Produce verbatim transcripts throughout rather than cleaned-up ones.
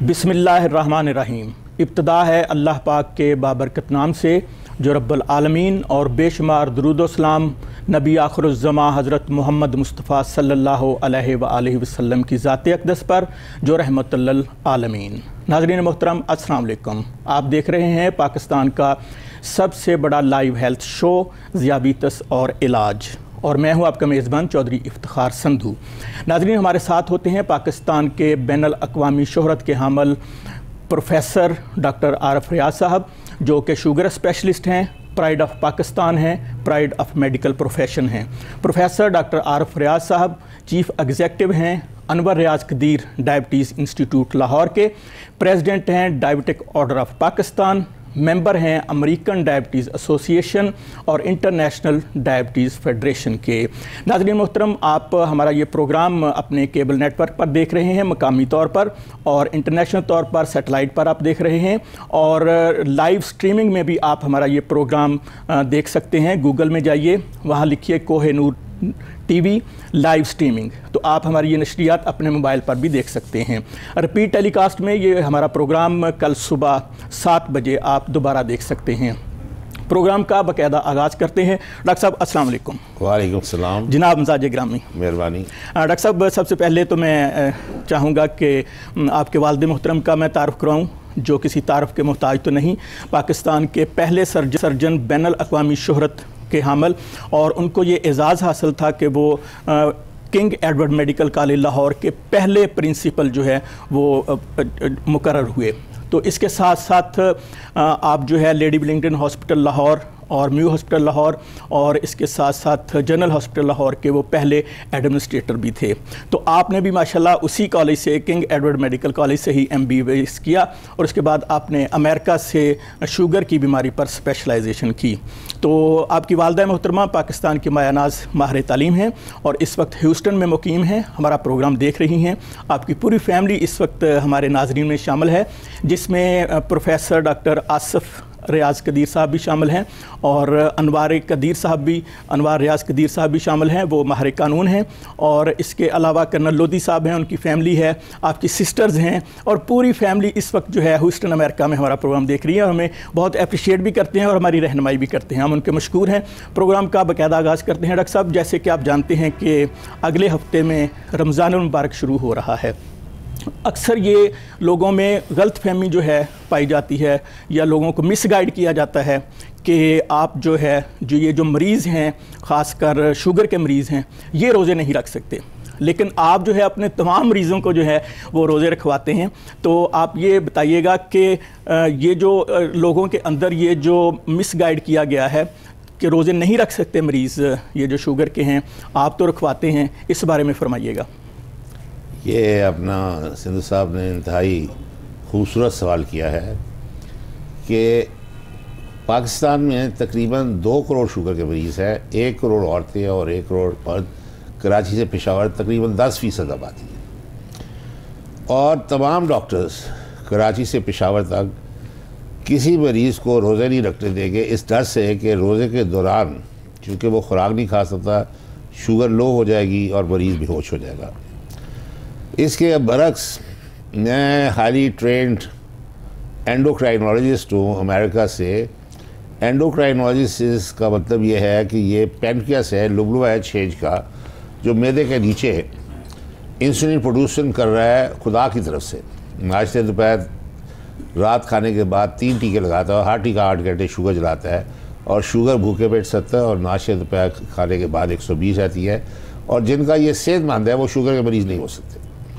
बिस्मिल्लाहिर्रहमानिर्रहीम। इब्तिदा है अल्लाह पाक के बाबरकत नाम से जो रब्बुल आलमीन और बेशुमार दुरूद व सलाम नबी आखिरुज़्ज़मा हज़रत मोहम्मद मुस्तफ़ा सल्लल्लाहु अलैहि व आलिहि वसल्लम की ज़ात अक़दस पर जो रहमतुल लिल आलमीन। नाज़रीन मोहतरम अस्सलाम वालेकुम। आप देख रहे हैं पाकिस्तान का सबसे बड़ा लाइव हेल्थ शो ज़ियाबीतस और इलाज, और मैं हूं आपका मेज़बान चौधरी इफ्तिखार संधू। नाज़रीन, हमारे साथ होते हैं पाकिस्तान के बैनुल अक़वामी शोहरत के हामिल प्रोफेसर डॉक्टर आरिफ रियाज साहब, जो कि शुगर स्पेशलिस्ट हैं, प्राइड ऑफ पाकिस्तान हैं, प्राइड ऑफ मेडिकल प्रोफेशन हैं। प्रोफेसर डॉक्टर आरिफ रियाज साहब चीफ़ एग्जीक्यूटिव हैं अनवर रियाज कदीर डायबिटीज़ इंस्टीट्यूट लाहौर के, प्रेसिडेंट हैं diabetic order of Pakistan, member हैं अमेरिकन डायबिटीज़ एसोसिएशन और इंटरनेशनल डायबिटीज़ फेडरेशन के। नाज़रीन मोहतरम, आप हमारा ये प्रोग्राम अपने केबल नेटवर्क पर देख रहे हैं मकामी तौर पर, और इंटरनेशनल तौर पर सैटेलाइट पर आप देख रहे हैं, और लाइव स्ट्रीमिंग में भी आप हमारा ये प्रोग्राम देख सकते हैं। गूगल में जाइए, वहाँ लिखिए कोहिनूर टीवी लाइव स्ट्रीमिंग, तो आप हमारी ये नशरियात अपने मोबाइल पर भी देख सकते हैं। रिपीट टेलीकास्ट में ये हमारा प्रोग्राम कल सुबह सात बजे आप दोबारा देख सकते हैं। प्रोग्राम का बाकायदा आगाज़ करते हैं। डॉक्टर साहब अस्सलाम वालेकुम। वालेकुम सलाम जनाब मजाज ग्रामी, मेहरबानी। डॉक्टर साहब, सबसे पहले तो मैं चाहूँगा कि आपके वालिद मोहतरम का मैं तारुफ कराऊँ, जो किसी तारुफ के मोहताज तो नहीं, पाकिस्तान के पहले सर्जन सर्जन बैनुल अक़वामी शोहरत के हामिल, और उनको ये एज़ाज़ हासिल था कि वो आ, King Edward medical college Lahore के पहले प्रिंसिपल जो है वो मुकर्रर हुए। तो इसके साथ साथ आ, आप जो है लेडी विलिंगटन हॉस्पिटल लाहौर और म्यू हॉस्पिटल लाहौर और इसके साथ साथ जनरल हॉस्पिटल लाहौर के वो पहले एडमिनिस्ट्रेटर भी थे। तो आपने भी माशाल्लाह उसी कॉलेज से, किंग एडवर्ड मेडिकल कॉलेज से ही एम बी ए किया, और उसके बाद आपने अमेरिका से शुगर की बीमारी पर स्पेशलाइजेशन की। तो आपकी वालदा मोहतरमा पाकिस्तान की मायानाज माहिर तालीम हैं और इस वक्त ह्यूस्टन में मुकीम हैं, हमारा प्रोग्राम देख रही हैं। आपकी पूरी फैमिली इस वक्त हमारे नाजरीन में शामिल है, जिसमें प्रोफेसर डॉक्टर आसिफ रियाज कदीर साहब भी शामिल हैं, और अनवार कदीर साहब भी अनवार रियाज कदीर साहब भी शामिल हैं, वो माहिर कानून हैं, और इसके अलावा कर्नल लोधी साहब हैं, उनकी फैमिली है, आपकी सिस्टर्स हैं, और पूरी फैमिली इस वक्त जो है ह्यूस्टन अमेरिका में हमारा प्रोग्राम देख रही है, और हमें बहुत अप्रिशिएट भी करते हैं और हमारी रहनुमाई भी करते हैं। हम उनके मशकूर हैं। प्रोग्राम का बाकायदा आगाज़ करते हैं। डॉक्टर साहब, जैसे कि आप जानते हैं कि अगले हफ्ते में रमज़ान मुबारक शुरू हो रहा है। अक्सर ये लोगों में गलत फहमी जो है पाई जाती है, या लोगों को मिसगाइड किया जाता है कि आप जो है जो ये जो मरीज़ हैं, ख़ासकर शुगर के मरीज़ हैं, ये रोज़े नहीं रख सकते, लेकिन आप जो है अपने तमाम मरीज़ों को जो है वो रोज़े रखवाते हैं। तो आप ये बताइएगा कि ये जो लोगों के अंदर ये जो मिसगाइड किया गया है कि रोज़े नहीं रख सकते मरीज़ ये जो शुगर के हैं, आप तो रखवाते हैं, इस बारे में फरमाइएगा। ये अपना सिंधु साहब ने इंतहाई खूबसूरत सवाल किया है कि पाकिस्तान में तकरीबन दो करोड़ शुगर के मरीज़ हैं, एक करोड़ औरतें और एक करोड़ मर्द। कराची से पेशावर तकरीबन दस फ़ीसद आबादी है, और तमाम डॉक्टर्स कराची से पेशावर तक किसी मरीज़ को रोज़े नहीं रखने देंगे, इस डर से कि रोज़े के दौरान चूँकि वो खुराक नहीं खा सकता, शुगर लो हो जाएगी और मरीज़ बेहोश हो जाएगा। इसके बरक्स मैं हाईली ट्रेंड एंडोक्राइनोलॉजिस्ट हूँ अमेरिका से। एंडोक्राइनोलॉजिस्ट का मतलब ये है कि ये पैनक्रियास है, लुबलुआ है छेज का, जो मैदे के नीचे इंसुलिन प्रोड्यूसन कर रहा है खुदा की तरफ से। नाश्ते दोपहर रात खाने के बाद तीन टीके लगाता है, हर टीका आठ घंटे शुगर जलाता है, और शुगर भूखे पेट सत्तर और नाश्ते दोपहर खाने के बाद एक सौ बीस आती है, और जिनका ये सेहतमंद है वो शुगर के मरीज़ नहीं हो सकते।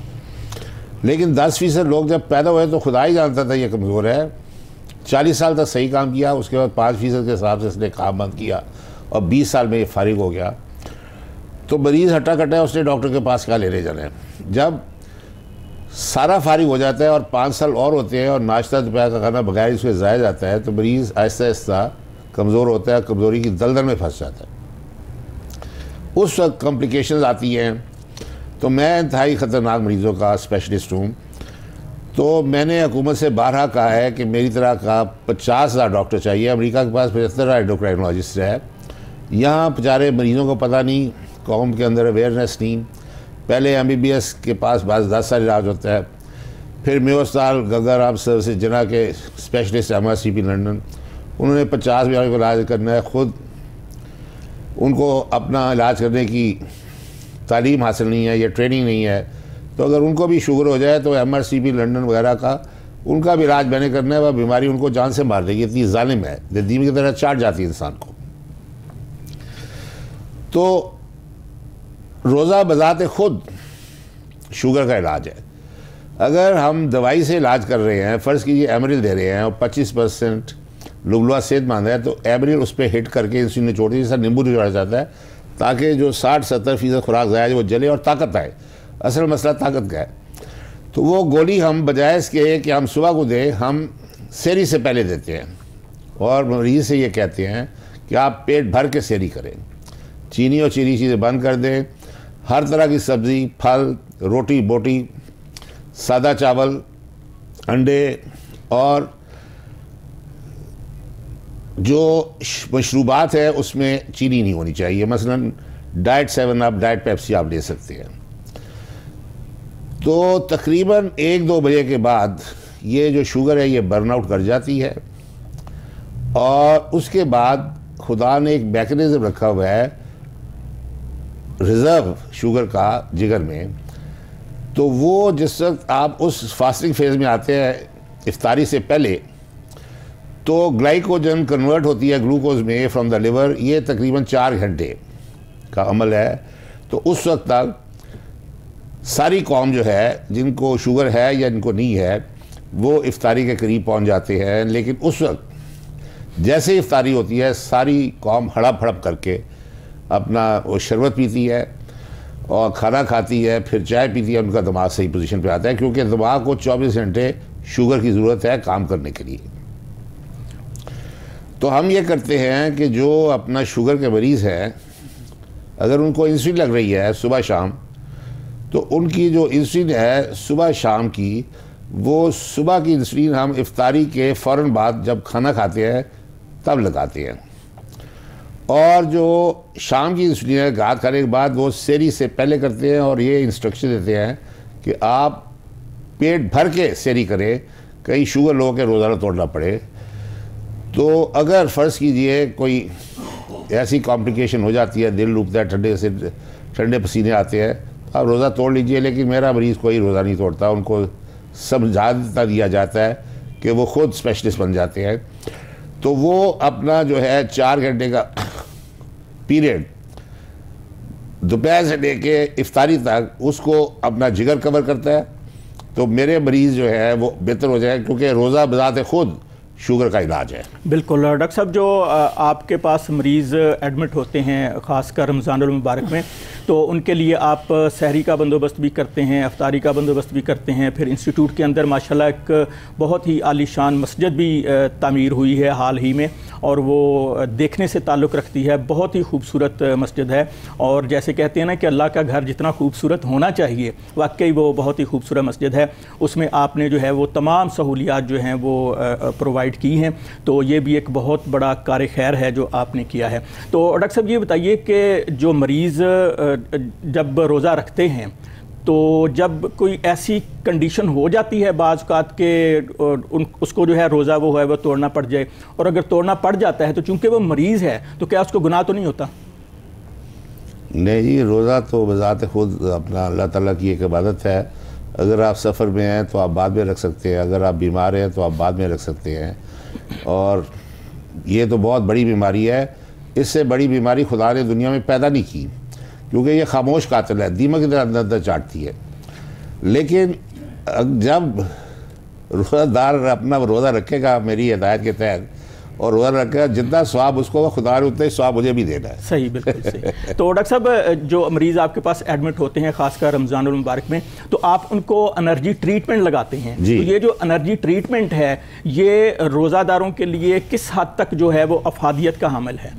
लेकिन दस फीसद लोग जब पैदा हुए तो खुदा ही जानता था ये कमज़ोर है। चालीस साल तक सही काम किया, उसके बाद पाँच फीसद के हिसाब से इसने काम बंद किया, और बीस साल में ये फारिग हो गया। तो मरीज़ हट्टा कट्टा है, उसने डॉक्टर के पास क्या लेने जाना है। जब सारा फारिग हो जाता है और पाँच साल और होते हैं और नाश्ता दोपहर का खाना बगैर इसके ज़ाया जाता है, तो मरीज़ आहिस्ता आहिस्ता कमज़ोर होता है, कमज़ोरी की दलदल में फंस जाता है। उस वक्त कॉम्प्लिकेशंस आती हैं। तो मैं इंतहाई ख़तरनाक मरीज़ों का स्पेशलिस्ट हूँ। तो मैंने हुकूमत से बारहा कहा है कि मेरी तरह का पचास हज़ार डॉक्टर चाहिए। अमेरिका के पास पचहत्तर हज़ार एंडोक्राइनोलॉजिस्ट है। यहाँ बेचारे मरीज़ों को पता नहीं, कौम के अंदर अवेयरनेस नहीं। पहले एम बी बी एस के पास बस दस साल इलाज होता है, फिर मेयो अस्पताल गंगा राम सर्विसेज जना के specialist M R C P London, उन्होंने पचास बीमारी का इलाज करना है, ख़ुद उनको अपना इलाज करने की तालीम हासिल नहीं है या ट्रेनिंग नहीं है, तो अगर उनको भी शुगर हो जाए तो M R C P London वगैरह का उनका भी इलाज मैंने करना है, वह बीमारी उनको जान से मार देगी, इतनी जालिम है, दीमी की तरह चाट जाती है इंसान को। तो रोज़ा बज़ाते खुद शुगर का इलाज है। अगर हम दवाई से इलाज कर रहे हैं, फ़र्ज़ कीजिए एमरिल दे रहे हैं और पच्चीस परसेंट लुबलुआ सेहतमंद है, तो एमरिल उस पर हिट करके इंसुलिन निचोड़ दी, जैसा नींबू निचोड़ा जाता है, ताकि जो साठ सत्तर फीसद खुराक ज़ाया है वो जले और ताकत आए। असल मसला ताकत का है। तो वो गोली हम बजाय इसके कि हम सुबह को दें, हम सेरी से पहले देते हैं और मरीज़ से ये कहते हैं कि आप पेट भर के सेरी करें, चीनी और चीनी चीज़ें बंद कर दें, हर तरह की सब्ज़ी, फल, रोटी बोटी, सादा चावल, अंडे और जो मशरूबात है उसमें चीनी नहीं होनी चाहिए। मसलन diet seven up, diet Pepsi आप ले सकते हैं। तो तकरीबन एक दो बजे के बाद ये जो शुगर है ये बर्नआउट कर जाती है और उसके बाद खुदा ने एक मैकेनिज़्म रखा हुआ है रिज़र्व शुगर का जिगर में। तो वो जिस वक्त आप उस फास्टिंग फेज़ में आते हैं इफ्तारी से पहले, तो ग्लाइकोजन कन्वर्ट होती है ग्लूकोज में फ्रॉम द लिवर, ये तकरीबन चार घंटे का अमल है। तो उस वक्त तक सारी कौम जो है जिनको शुगर है या जिनको नहीं है वो इफ्तारी के करीब पहुंच जाते हैं। लेकिन उस वक्त जैसे इफ्तारी होती है सारी कौम हड़प हड़प करके अपना वो शरबत पीती है और खाना खाती है, फिर चाय पीती है, उनका दिमाग सही पोजीशन पे आता है, क्योंकि दिमाग को चौबीस घंटे शुगर की ज़रूरत है काम करने के लिए। तो हम ये करते हैं कि जो अपना शुगर के मरीज़ हैं, अगर उनको इंसुलिन लग रही है सुबह शाम, तो उनकी जो इंसुलिन है सुबह शाम की, वो सुबह की इंसुलिन हम इफ्तारी के फ़ौरन बाद जब खाना खाते हैं तब लगाते हैं, और जो शाम की इंसुलिन है घात खाने के बाद वो सेरी से पहले करते हैं। और ये इंस्ट्रक्शन देते हैं कि आप पेट भर के सेरी करें, कई शुगर लोगों के रोज़ाना तोड़ना पड़े। तो अगर फ़र्ज़ कीजिए कोई ऐसी कॉम्प्लिकेशन हो जाती है, दिल रुकता है, ठंडे से ठंडे पसीने आते हैं, तो आप रोज़ा तोड़ लीजिए। लेकिन मेरा मरीज़ कोई रोज़ा नहीं तोड़ता, उनको समझा दिया जाता है कि वो ख़ुद स्पेशलिस्ट बन जाते हैं। तो वो अपना जो है चार घंटे का पीरियड दोपहर से लेके इफ्तारी तक उसको अपना जिगर कवर करता है। तो मेरे मरीज़ जो है वो बेहतर हो जाए, क्योंकि रोज़ा बज़ाते खुद शुगर का इलाज है। बिल्कुल डॉक्टर साहब, जो आपके पास मरीज़ एडमिट होते हैं ख़ासकर रमज़ानुल मुबारक में, तो उनके लिए आप सहरी का बंदोबस्त भी करते हैं, अफ्तारी का बंदोबस्त भी करते हैं। फिर इंस्टीट्यूट के अंदर माशाल्लाह एक बहुत ही आलीशान मस्जिद भी तामीर हुई है हाल ही में, और वो देखने से ताल्लुक़ रखती है, बहुत ही खूबसूरत मस्जिद है। और जैसे कहते हैं ना कि अल्लाह का घर जितना खूबसूरत होना चाहिए, वाकई वो बहुत ही खूबसूरत मस्जिद है। उसमें आपने जो है वो तमाम सहूलियात जो हैं वो प्रोवाइड की हैं। तो ये भी एक बहुत बड़ा कार खैर है जो आपने किया है। तो डॉक्टर साहब ये बताइए कि जो मरीज़ जब रोज़ा रखते हैं, तो जब कोई ऐसी कंडीशन हो जाती है बाज़-औक़ात के उन उसको जो है रोज़ा वो है वो तोड़ना पड़ जाए, और अगर तोड़ना पड़ जाता है तो चूँकि वो मरीज़ है तो क्या उसको गुनाह तो नहीं होता? नहीं जी, रोज़ा तो बज़ात खुद अपना अल्लाह ताला की एक इबादत है। अगर आप सफ़र में हैं तो आप बाद में रख सकते हैं, अगर आप बीमार हैं तो आप बाद में रख सकते हैं। और ये तो बहुत बड़ी बीमारी है, इससे बड़ी बीमारी खुदा ने दुनिया में पैदा नहीं की, क्योंकि ये खामोश कातिल है, दीमक की तरह अंदर अंदर चाटती है। लेकिन जब रोज़ादार अपना रोज़ा रखेगा मेरी हिदायत के तहत, और रोज़ा रखेगा, जितना स्वाब उसको खुदा ने उतना ही स्वाब मुझे भी देना है। सही, बिल्कुल सही। तो डॉक्टर साहब, जो मरीज़ आपके पास एडमिट होते हैं ख़ासकर रमज़ानुल मुबारक में, तो आप उनको एनर्जी ट्रीटमेंट लगाते हैं। तो ये जो एनर्जी ट्रीटमेंट है, ये रोज़ादारों के लिए किस हद तक जो है वो अफादियत का हामिल है?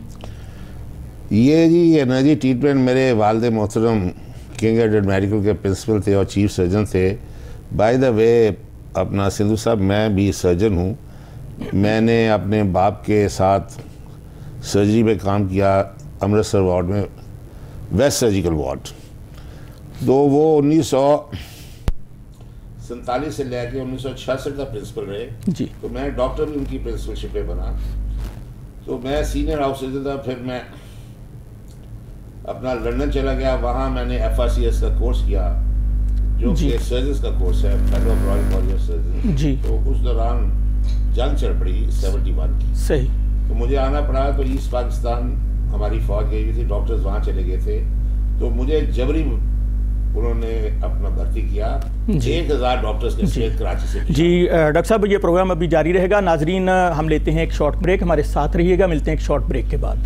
ये जी एनर्जी ट्रीटमेंट मेरे वालिद मोहतरम किंग एडवर्ड मेडिकल के प्रिंसिपल थे और चीफ सर्जन थे। बाय द वे अपना सिंधु साहब, मैं भी सर्जन हूँ। मैंने अपने बाप के साथ सर्जरी में काम किया अमृतसर वार्ड में, वेस्ट सर्जिकल वार्ड। तो वो उन्नीस सौ सैंतालीस से लेकर उन्नीस सौ छियासठ तक प्रिंसिपल रहे जी। तो मैं डॉक्टर भी उनकी प्रिंसिपलशिप पे बना। तो मैं सीनियर ऑफिसर था, फिर मैं अपना लंदन चला गया, वहाँ मैंने एफ आर सी एस का कोर्स किया जो कि सर्जन का कोर्स है, fellow of royal college of surgeon ji. तो उस दौरान जंग चल पड़ी सेवेंटी वन की, सही, तो मुझे आना पड़ा। तो ईस्ट पाकिस्तान हमारी फौज गई हुई थी, डॉक्टर्स वहाँ चले गए थे, तो मुझे जबरी उन्होंने अपना भर्ती किया। एक हज़ार डॉक्टर्स के साथ कराची से। जी डॉक्टर साहब, ये प्रोग्राम अभी जारी रहेगा। नाजरीन, हम लेते हैं एक शॉर्ट ब्रेक, हमारे साथ रहिएगा, मिलते हैं एक शॉर्ट ब्रेक के बाद।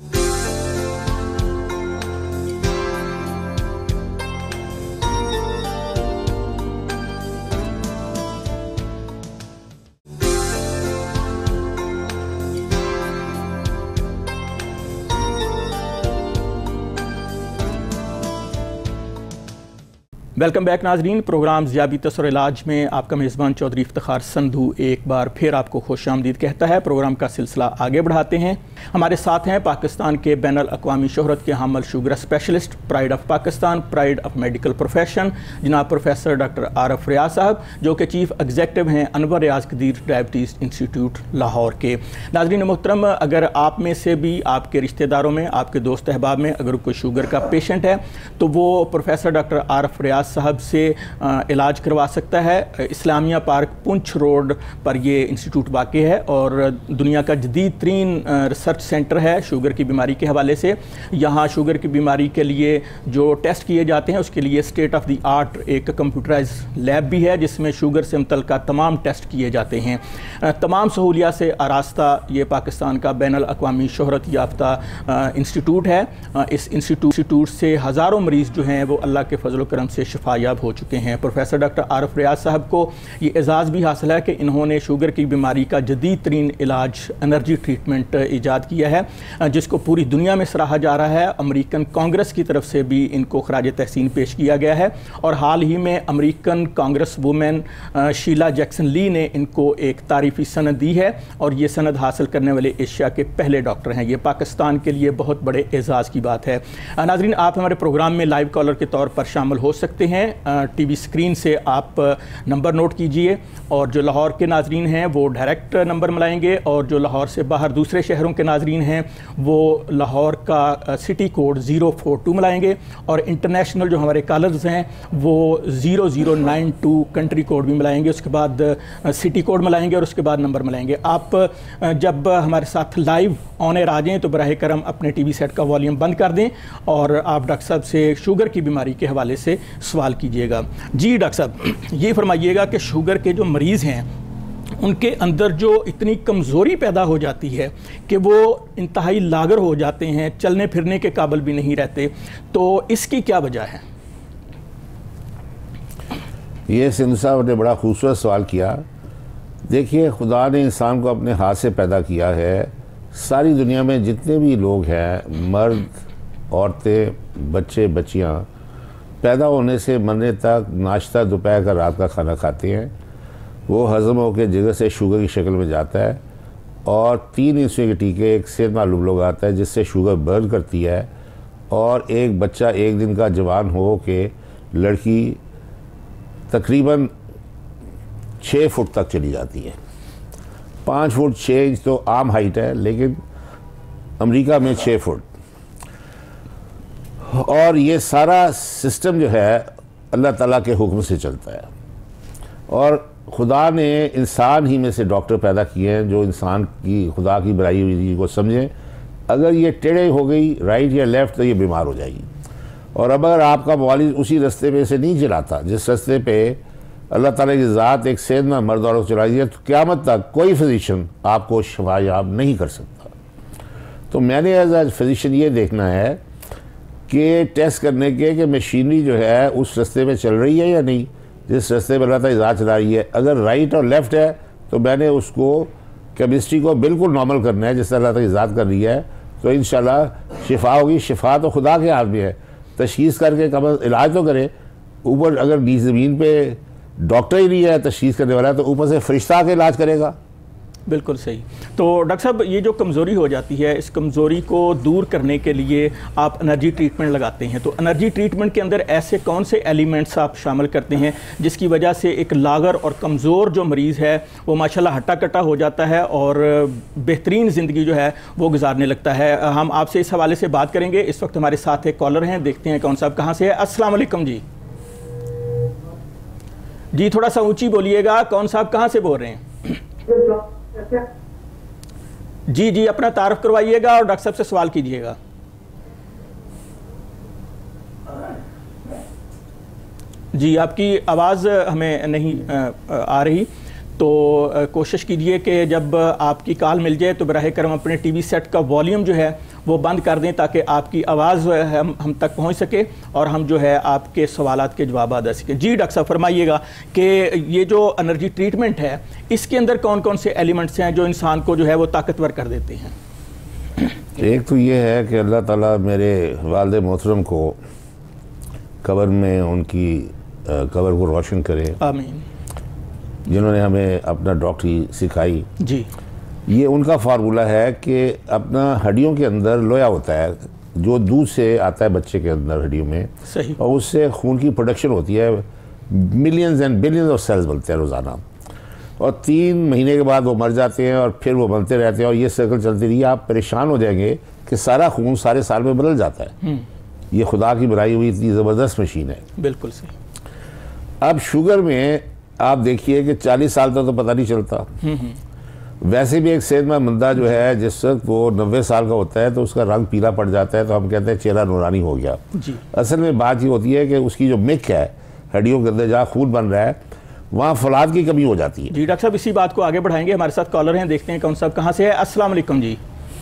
वेलकम बैक नाजरीन, प्रोग्राम ज़ियाबीतस और इलाज में आपका मेज़बान चौधरी इफ्तिखार संधू एक बार फिर आपको खुशामदीद कहता है। प्रोग्राम का सिलसिला आगे बढ़ाते हैं। हमारे साथ हैं पाकिस्तान के बैनुल अक़वामी शोहरत के हामिल sugar specialist, pride of Pakistan, pride of medical profession, जनाब प्रोफेसर डॉक्टर आरफ रियाज साहब, जो कि चीफ एग्जीक्यूटिव हैं अनवर रियाज कदीर डायबिटीज़ इंस्टीट्यूट लाहौर के। नाज़रीन मोहतरम, अगर आप में से भी आपके रिश्तेदारों में, आपके दोस्त अहबाब में अगर कोई शुगर का पेशेंट है तो वो प्रोफेसर डॉक्टर आरफ रियाज साहब से इलाज करवा सकता है। इस्लामिया पार्क पुंछ रोड पर ये इंस्टीट्यूट वाक़ है और दुनिया का जदीद तरीन रिसर्च सेंटर है शुगर की बीमारी के हवाले से। यहाँ शुगर की बीमारी के लिए जो टेस्ट किए जाते हैं उसके लिए स्टेट ऑफ द आर्ट एक कंप्यूटराइज लैब भी है जिसमें शुगर से मुतल्लिक़ तमाम टेस्ट किए जाते हैं। तमाम सहूलियात से आरास्ता ये पाकिस्तान का बैनुल अक़वामी शोहरत याफ्ता इंस्टीट्यूट है। इस इंस्टीट्यूट से हज़ारों मरीज़ जो हैं वो अल्लाह के फजल करम से शिफायाब हो चुके हैं। प्रोफेसर डॉक्टर आरफ रियाज साहब को ये एजाज़ भी हासिल है कि इन्होंने शुगर की बीमारी का जदीद तरीन इलाज एनर्जी ट्रीटमेंट ईजाद किया है जिसको पूरी दुनिया में सराहा जा रहा है। अमेरिकन कांग्रेस की तरफ से भी इनको खराज तहसीन पेश किया गया है और हाल ही में American congress women Sheila Jackson Lee ने इनको एक तारीफ़ी सनद दी है और ये सनद हासिल करने वाले एशिया के पहले डॉक्टर हैं। ये पाकिस्तान के लिए बहुत बड़े एजाज़ की बात है। नाज़रीन, आप हमारे प्रोग्राम में लाइव कॉलर के तौर पर शामिल हो सकते हैं। टीवी स्क्रीन से आप नंबर नोट कीजिए और जो लाहौर के नाजरीन हैं वो डायरेक्ट नंबर मिलाएंगे और जो लाहौर से बाहर दूसरे शहरों के नाजरीन हैं वो लाहौर का city code zero four two मिलाएंगे और इंटरनेशनल जो हमारे कॉलर्स हैं वो zero zero nine two country code भी मिलाएंगे। उसके बाद सिटी कोड मिलाएंगे और उसके बाद नंबर मिलाएंगे। आप जब हमारे साथ लाइव ऑन एयर आ जाएँ तो बराह करम अपने टीवी सेट का वॉल्यूम बंद कर दें और आप डॉक्टर साहब से शुगर की बीमारी के हवाले से सवाल कीजिएगा। जी डॉक्टर साहब, ये फरमाइएगा कि शुगर के जो मरीज़ हैं उनके अंदर जो इतनी कमज़ोरी पैदा हो जाती है कि वो इंतहाई लागर हो जाते हैं, चलने फिरने के काबिल भी नहीं रहते, तो इसकी क्या वजह है? ये सिंधु साहब ने बड़ा खूबसूरत सवाल किया। देखिए, खुदा ने इंसान को अपने हाथ से पैदा किया है। सारी दुनिया में जितने भी लोग हैं, मर्द, औरतें, बच्चे, बच्चियाँ, पैदा होने से मरने तक नाश्ता, दोपहर का, रात का खाना खाते हैं। वो हज़म होकर जिगर से शुगर की शक्ल में जाता है और तीन इंसुलिन के टीके, एक सेहत मालूम लोग आता है जिससे शुगर बर्न करती है और एक बच्चा एक दिन का जवान हो के लड़की तकरीबन छः फुट तक चली जाती है। पाँच फुट छः इंच तो आम हाइट है, लेकिन अमेरिका में छः फुट। और ये सारा सिस्टम जो है अल्लाह ताला के हुक्म से चलता है और खुदा ने इंसान ही में से डॉक्टर पैदा किए हैं जो इंसान की खुदा की बनाई हुई को समझें। अगर ये टेढ़े हो गई राइट या लेफ़्ट तो ये बीमार हो जाएगी। और अब अगर आपका मुआलिज उसी रास्ते पे से नहीं चलाता जिस रास्ते पे अल्लाह ताला की ज़ात एक सेहतमंद मर्द औरत को चलाई है, तो क़यामत तक कोई फिजिशियन आपको शफायाब नहीं कर सकता। तो मैंने एज एज फिजिशियन ये देखना है कि टेस्ट करने के कि मशीनरी जो है उस रास्ते पे चल रही है या नहीं, जिस रास्ते पर अल्लाह ताला इजाज़त चला रही है। अगर राइट और लेफ़्ट है तो मैंने उसको केमिस्ट्री को बिल्कुल नॉर्मल करना है जिससे अल्लाह ताला इजाज़त कर रही है, तो इंशाल्लाह शिफा होगी। शिफा तो खुदा के हाथ में है, तशखीस करके कम इलाज तो करे। ऊपर अगर नीचे ज़मीन पे डॉक्टर ही नहीं है तशखीस करने वाला, तो ऊपर से फरिश्ता के इलाज करेगा। बिल्कुल सही। तो डॉक्टर साहब, ये जो कमज़ोरी हो जाती है, इस कमज़ोरी को दूर करने के लिए आप एनर्जी ट्रीटमेंट लगाते हैं, तो एनर्जी ट्रीटमेंट के अंदर ऐसे कौन से एलिमेंट्स आप शामिल करते हैं जिसकी वजह से एक लागर और कमज़ोर जो मरीज़ है वो माशाल्लाह हट्टा कट्टा हो जाता है और बेहतरीन ज़िंदगी जो है वो गुजारने लगता है? हम आपसे इस हवाले से बात करेंगे। इस वक्त हमारे साथ एक कॉलर हैं, देखते हैं कौन साहब कहाँ से है। अस्सलाम वालेकुम जी। जी थोड़ा सा ऊंची बोलिएगा, कौन साहब कहाँ से बोल रहे हैं? जी जी अपना तारुफ करवाइएगा और डॉक्टर साहब से सवाल कीजिएगा। जी आपकी आवाज़ हमें नहीं आ रही, तो कोशिश कीजिए कि जब आपकी कॉल मिल जाए तो बराह करम अपने टीवी सेट का वॉल्यूम जो है वो बंद कर दें ताकि आपकी आवाज़ हम हम तक पहुंच सके और हम जो है आपके सवालात के जवाब दे सकें। जी डॉक्टर साहब फरमाइएगा कि ये जो एनर्जी ट्रीटमेंट है इसके अंदर कौन कौन से एलिमेंट्स हैं जो इंसान को जो है वो ताकतवर कर देते हैं? एक तो ये है कि अल्लाह ताला मेरे वालिद मोहतरम को कब्र में उनकी कब्र को रोशन करे, आमीन। जिन्होंने हमें अपना डॉक्टरी सिखाई, जी ये उनका फार्मूला है कि अपना हड्डियों के अंदर लोया होता है जो दूध से आता है बच्चे के अंदर हड्डियों में, सही, और उससे खून की प्रोडक्शन होती है, millions and billions of cells बनते हैं रोज़ाना, और तीन महीने के बाद वो मर जाते हैं और फिर वो बनते रहते हैं और ये सर्कल चलती रही। आप परेशान हो जाएंगे कि सारा खून सारे साल में बदल जाता है। ये खुदा की बनाई हुई इतनी ज़बरदस्त मशीन है। बिल्कुल सही। अब शुगर में आप देखिए कि चालीस साल तक तो पता नहीं चलता। वैसे भी एक सेहतमंद बंदा जो है जिस वक्त वो नब्बे साल का होता है तो उसका रंग पीला पड़ जाता है, तो हम कहते हैं चेहरा नूरानी हो गया। जी। असल में बात ये होती है कि उसकी जो मिक है हड्डियों के अंदर जहाँ खून बन रहा है वहाँ फौलाद की कमी हो जाती है। जी डॉक्टर साहब इसी बात को आगे बढ़ाएंगे। हमारे साथ कॉलर हैं, देखते हैं कौन साहब कहाँ से है। अस्सलाम वालेकुम जी।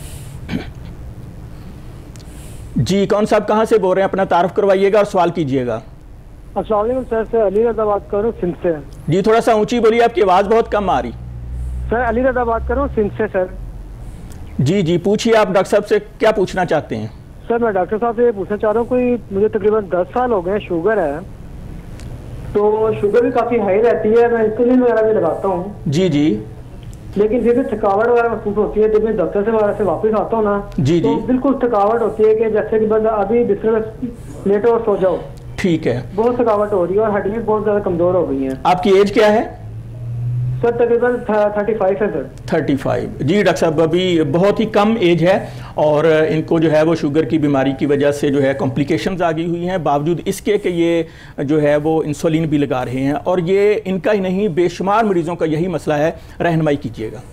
जी कौन साहब कहाँ से बोल रहे हैं? अपना तारुफ करवाइएगा और सवाल कीजिएगा। अस्सलाम वालेकुम सर, से अली रजा बात कर रहा हूँ सिंध से। जी थोड़ा सा ऊंची बोलिए, आपकी आवाज़ बहुत कम आ रही। सर अली रजा बात कर रहा हूँ सिंध से सर। जी जी पूछिए, आप डॉक्टर साहब से क्या पूछना चाहते हैं? सर मैं डॉक्टर साहब से पूछना चाह रहा हूँ, कोई मुझे तकरीबन दस साल हो गए, शुगर है, तो शुगर भी काफ़ी हाई रहती है, मैं इंसुलिन वगैरह भी लगाता हूँ। जी जी। लेकिन फिर भी थकावट वगैरह महसूस होती है जब मैं डॉक्टर से वगैरह से वापस आता हूँ ना, जी तो जी बिल्कुल थकावट होती है कि जैसे कि बंदा अभी बिस्तर में लेटो और सो जाओ। ठीक है। बहुत थकावट हो रही है और हड्डी भी बहुत ज्यादा कमजोर हो गई है। आपकी एज क्या है? सर तकरीबन थर्टी फाइव है सर। Thirty five. जी डॉक्टर साहब अभी बहुत ही कम एज है और इनको जो है वो शुगर की बीमारी की वजह से जो है कॉम्प्लिकेशंस आ गई हुई हैं, बावजूद इसके कि ये जो है वो इंसुलिन भी लगा रहे हैं, और ये इनका ही नहीं बेशुमार मरीजों का यही मसला है। रहनुमाई कीजिएगा।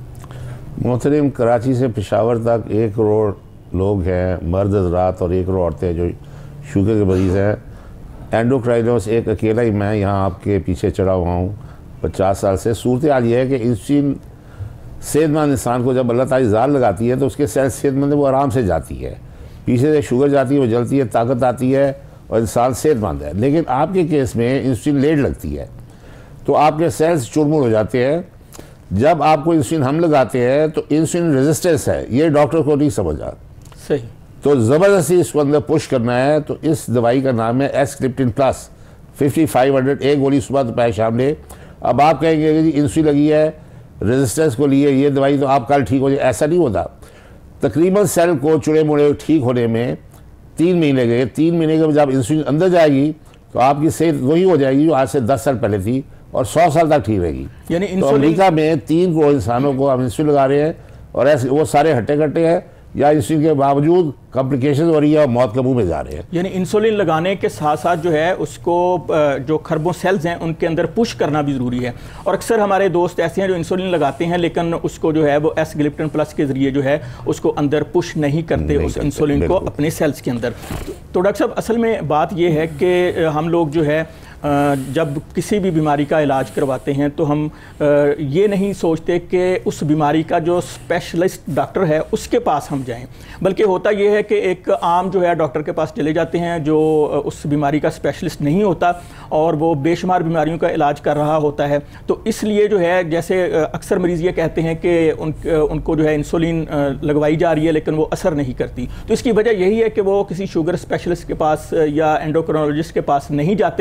मोहतरम, कराची से पेशावर तक एक करोड़ लोग हैं, मर्द हज़रात, और एक करोड़ औरतें जो शुगर के मरीज़ हैं। एंडोक्राइनोस एक अकेला ही मैं यहाँ आपके पीछे चढ़ा हुआ हूँ पचास साल से। सूरत हाल ये है कि इंसुलिन सेहतमंद इंसान को जब अल्लाह ताला जान लगाती है तो उसके सेल सेहतमंद है, वो आराम से जाती है, पीछे से शुगर जाती है, वो जलती है, ताकत आती है और इंसान सेहतमंद है। लेकिन आपके केस में इंसुलिन लेट लगती है तो आपके सेल्स चुरमुर हो जाते हैं। जब आपको इंसुलिन हम लगाते हैं तो इंसुलिन रेजिस्टेंस है, ये डॉक्टर को नहीं समझा। सही। तो ज़बरदस्ती इसको अंदर पुश करना है। तो इस दवाई का नाम है Ascriptin plus fifty five hundred, एक गोली सुबह दोपहर शाम ले। अब आप कहेंगे कि जी इंसुलिन लगी है, रेजिस्टेंस को लिए ये दवाई तो आप कल ठीक हो जाए, ऐसा नहीं होता। तकरीबन सेल को चुड़े मुड़े ठीक होने में तीन महीने गए। तीन महीने के जब इंसुलिन अंदर जाएगी तो आपकी सेहत वही हो जाएगी जो आज से दस साल पहले थी और सौ साल तक ठीक रहेगी। यानी तो अमेरिका में तीन करोड़ इंसानों को हम इंसुलिन लगा रहे हैं और ऐसे वो सारे हट्टे कट्टे हैं या इंसुलिन के बावजूद कॉम्प्लिकेशन हो रही है और मौत के मुंह में जा रहे हैं। यानी इंसुलिन लगाने के साथ साथ जो है उसको जो खरबों सेल्स हैं उनके अंदर पुश करना भी ज़रूरी है। और अक्सर हमारे दोस्त ऐसे हैं जो इंसुलिन लगाते हैं लेकिन उसको जो है वो एस्ग्लिप्टिन प्लस के ज़रिए जो है उसको अंदर पुश नहीं करते, नहीं उस इंसुलिन को अपने सेल्स के अंदर। तो डॉक्टर साहब असल में बात यह है कि हम लोग जो है जब किसी भी बीमारी का इलाज करवाते हैं तो हम ये नहीं सोचते कि उस बीमारी का जो स्पेशलिस्ट डॉक्टर है उसके पास हम जाएं, बल्कि होता ये है कि एक आम जो है डॉक्टर के पास चले जाते हैं जो उस बीमारी का स्पेशलिस्ट नहीं होता और वो बेशुमार बीमारियों का इलाज कर रहा होता है। तो इसलिए जो है जैसे अक्सर मरीज़ ये कहते हैं कि उन, उनको जो है इंसुलिन लगवाई जा रही है लेकिन वो असर नहीं करती। तो इसकी वजह यही है कि वो किसी शुगर स्पेशलिस्ट के पास या एंडोक्रोनोलॉजिस्ट के पास नहीं जाते,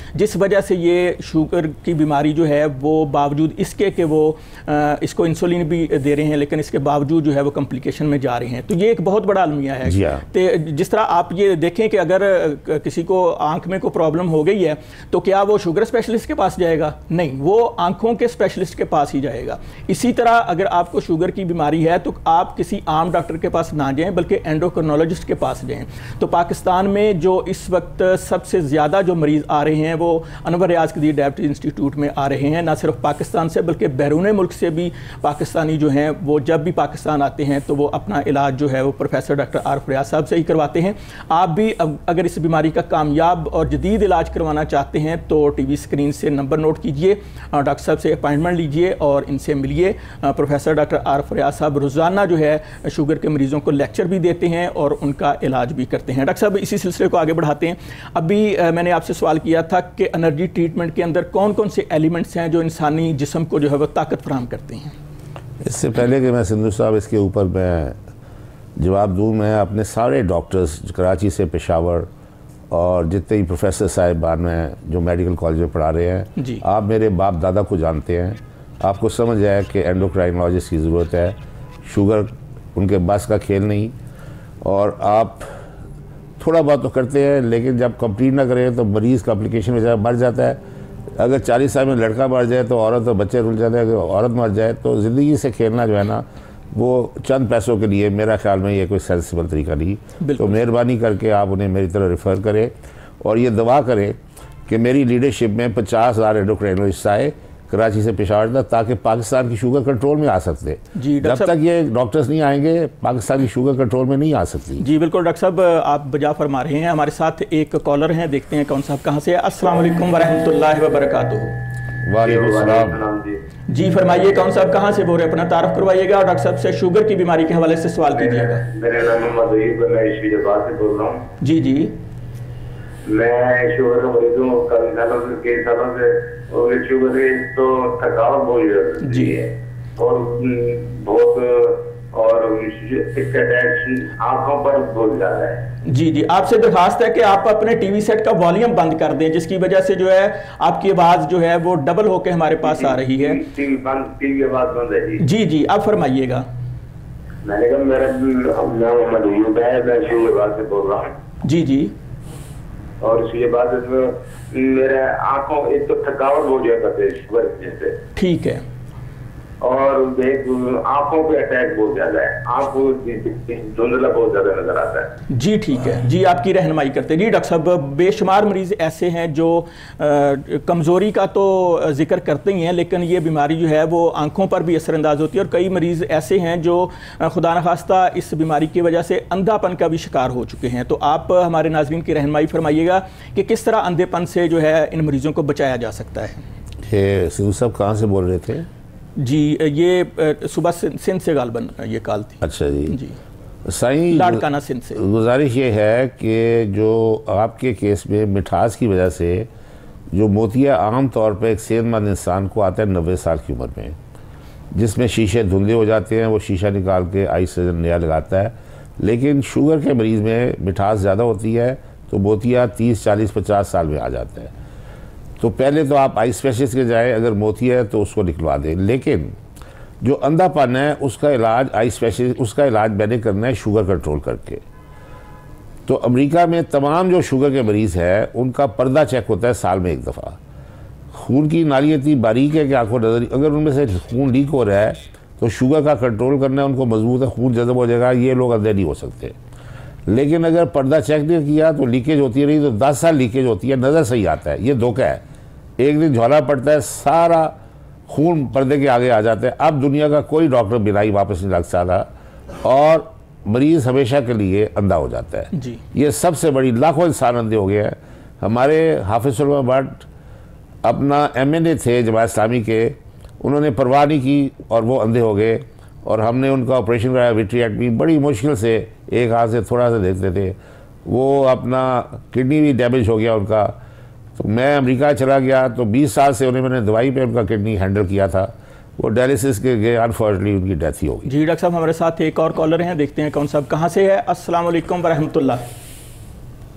जिस वजह से ये शुगर की बीमारी जो है वो बावजूद इसके कि वो आ, इसको इंसुलिन भी दे रहे हैं लेकिन इसके बावजूद जो है वो कॉम्प्लिकेशन में जा रहे हैं। तो ये एक बहुत बड़ा अलमिया है। तो जिस तरह आप ये देखें कि अगर किसी को आंख में कोई प्रॉब्लम हो गई है तो क्या वो शुगर स्पेशलिस्ट के पास जाएगा? नहीं, वो आंखों के स्पेशलिस्ट के पास ही जाएगा। इसी तरह अगर आपको शुगर की बीमारी है तो आप किसी आम डॉक्टर के पास ना जाएं बल्कि एंडोक्रिनोलॉजिस्ट के पास जाएं। तो पाकिस्तान में जो इस वक्त सबसे ज़्यादा जो मरीज़ आ रहे हैं वो अनवर रियाज कदीर डायबिटीज़ इंस्टीट्यूट में आ रहे हैं, ना सिर्फ पाकिस्तान से बल्कि बैरून मुल्क से भी पाकिस्तानी जो हैं वो जब भी पाकिस्तान आते हैं तो वो अपना इलाज जो है वो प्रोफेसर डॉक्टर आरिफ रियाज साहब से ही करवाते हैं। आप भी अगर इस बीमारी का कामयाब और जदीद इलाज करवाना चाहते हैं तो टीवी स्क्रीन से नंबर नोट कीजिए, डॉक्टर साहब से अपॉइंटमेंट लीजिए और इनसे मिलिए। प्रोफेसर डॉक्टर आरिफ रियाज साहब रोज़ाना जो है शुगर के मरीज़ों को लेक्चर भी देते हैं और उनका इलाज भी करते हैं। डॉक्टर साहब इसी सिलसिले को आगे बढ़ाते हैं। अभी मैंने आपसे सवाल किया था कि एनर्जी ट्रीटमेंट के अंदर कौन कौन से एलिमेंट्स हैं जो इंसानी जिस्म को जो है वो ताकत फराहम करते हैं? इससे पहले कि मैं सिंधु साहब इसके ऊपर मैं जवाब दूँ, मैं अपने सारे डॉक्टर्स कराची से पेशावर और जितने ही प्रोफेसर साहिबान हैं जो मेडिकल कॉलेज में पढ़ा रहे हैं, आप मेरे बाप दादा को जानते हैं, आपको समझ आए कि एंडोक्राइनोलॉजिस्ट की ज़रूरत है। शुगर उनके बस का खेल नहीं, और आप थोड़ा बहुत तो करते हैं लेकिन जब कंप्लीट ना करें तो मरीज़ कॉम्प्लिकेशन में मर जाता है। अगर चालीस साल में लड़का मर जाए तो औरत और बच्चे रुल जाते हैं, अगर औरत मर जाए तो ज़िंदगी से खेलना जो है ना वो चंद पैसों के लिए मेरा ख्याल में ये कोई सेंसिबल तरीका नहीं। तो मेहरबानी करके आप उन्हें मेरी तरह रेफ़र करें और ये दवा करें कि मेरी लीडरशिप में पचास हज़ार एंडोक्राइनोलॉजिस्ट आए कराची से पेशावर तक, ताकि पाकिस्तान की शुगर कंट्रोल में आ सकते। जी, जब तक ये डॉक्टर्स नहीं आएंगे पाकिस्तान की शुगर कंट्रोल में नहीं आ सकती। जी बिल्कुल डॉक्टर साहब, आप बजा फरमा रहे हैं। हमारे साथ एक कॉलर हैं, देखते हैं कौन साहब कहाँ से है। अस्सलाम वालेकुम वरहमतुल्लाहि वबरकातुहू। वालेकुम सलाम जी, फरमाइए कौन साहब कहाँ से बोल रहे हैं? अपना तारुफ करवाइएगा और डॉक्टर साहब से शुगर की बीमारी के हवाले से सवाल कीजिएगा। मेरा नाम मोहम्मद अयूब है, मैं इस्लामाबाद से बोल रहा हूँ। जी जी, मैं शुगर का मरीज हूँ, काफी सालों से कई सालों से, और शुगर है तो थकावट बहुत ज्यादा जी है और बहुत, और इसका अटैक आंखों पर बहुत ज्यादा है। जी जी, आपसे दरखास्त है कि आप अपने टीवी सेट का वॉल्यूम बंद कर दें, जिसकी वजह से जो है आपकी आवाज़ जो है वो डबल होकर हमारे पास आ रही है। टीवी बंद, टीवी आवाज़ बंद है। जी जी जी, आप फरमाइएगा। मैंने कहा मेरा नाम मोहम्मद अयूब है, मैं इस्लामाबाद से बोल रहा हूँ। जी जी, और इसके बाद मेरे आंखों एक तो थकावट हो जाता है शुगर की वजह से। ठीक है। और देख आंखों पे अटैक बहुत ज्यादा है, आंखों धुंधला बहुत ज्यादा नजर आता है। जी ठीक है जी, आपकी रहनुमाई करते हैं। जी डॉक्टर साहब, बेशुमार मरीज़ ऐसे हैं जो कमज़ोरी का तो जिक्र करते ही हैं लेकिन ये बीमारी जो है वो आंखों पर भी असरअंदाज होती है, और कई मरीज़ ऐसे हैं जो खुदा न खास्ता इस बीमारी की वजह से अंधापन का भी शिकार हो चुके हैं। तो आप हमारे नाज़रीन की रहनुमाई फरमाइएगा कि किस तरह अंधेपन से जो है इन मरीज़ों को बचाया जा सकता है। ये सिद्धू साहब कहाँ से बोल रहे थे? जी, ये सुबह सिंध से गालबन ये कॉल थी। अच्छा जी जी, साईं लाड़काना सिंध से। गुजारिश ये है कि जो आपके केस में मिठास की वजह से जो मोतिया आम तौर पे एक सेहतमंद इंसान को आता है नब्बे साल की उम्र में, जिसमें शीशे धुंधले हो जाते हैं, वो शीशा निकाल के आई सर्जन नया लगाता है। लेकिन शुगर के मरीज़ में मिठास ज़्यादा होती है तो मोतिया तीस चालीस पचास साल में आ जाता है। तो पहले तो आप आई स्पेशलिस्ट के जाए, अगर मोतिया है तो उसको निकलवा दें। लेकिन जो अंधापन है उसका इलाज आई स्पेशलिस्ट उसका इलाज मैंने करना है शुगर कंट्रोल करके। तो अमेरिका में तमाम जो शुगर के मरीज़ हैं उनका पर्दा चेक होता है साल में एक दफ़ा। खून की नाली इतनी बारीक है कि आंखों नजर, अगर उनमें से खून लीक हो रहा है तो शुगर का कंट्रोल करना है, उनको मजबूत है, खून जज़ब हो जाएगा, ये लोग अंधे नहीं हो सकते। लेकिन अगर पर्दा चेक नहीं किया तो लीकेज होती रही तो दस साल लीकेज होती है, नज़र सही आता है, ये धोखा है। एक दिन झोला पड़ता है, सारा खून पर्दे के आगे आ जाता है। अब दुनिया का कोई डॉक्टर बिनाई वापस नहीं लग सकता और मरीज़ हमेशा के लिए अंधा हो जाता है। जी, ये सबसे बड़ी, लाखों इंसान अंधे हो गए हैं। हमारे हाफिज़ उल भट्ट अपना एम एन ए थे जमात इस्लामी के, उन्होंने परवाह नहीं की और वो अंधे हो गए, और हमने उनका ऑपरेशन कराया विट्रिएक्टमी, बड़ी मुश्किल से एक हाथ से थोड़ा सा देखते थे। वो अपना किडनी भी डैमेज हो गया उनका। तो मैं अमेरिका चला गया तो बीस साल से उन्हें मैंने दवाई पे उनका किडनी हैंडल किया था, वो डायलिसिस के गए, अनफॉर्चुनेटली उनकी डेथ ही हो गई। जी डॉक्टर साहब, हमारे साथ एक और कॉलर हैं, देखते हैं कौन साहब कहाँ से है। अस्सलाम वालेकुम वरहमतुल्लाह।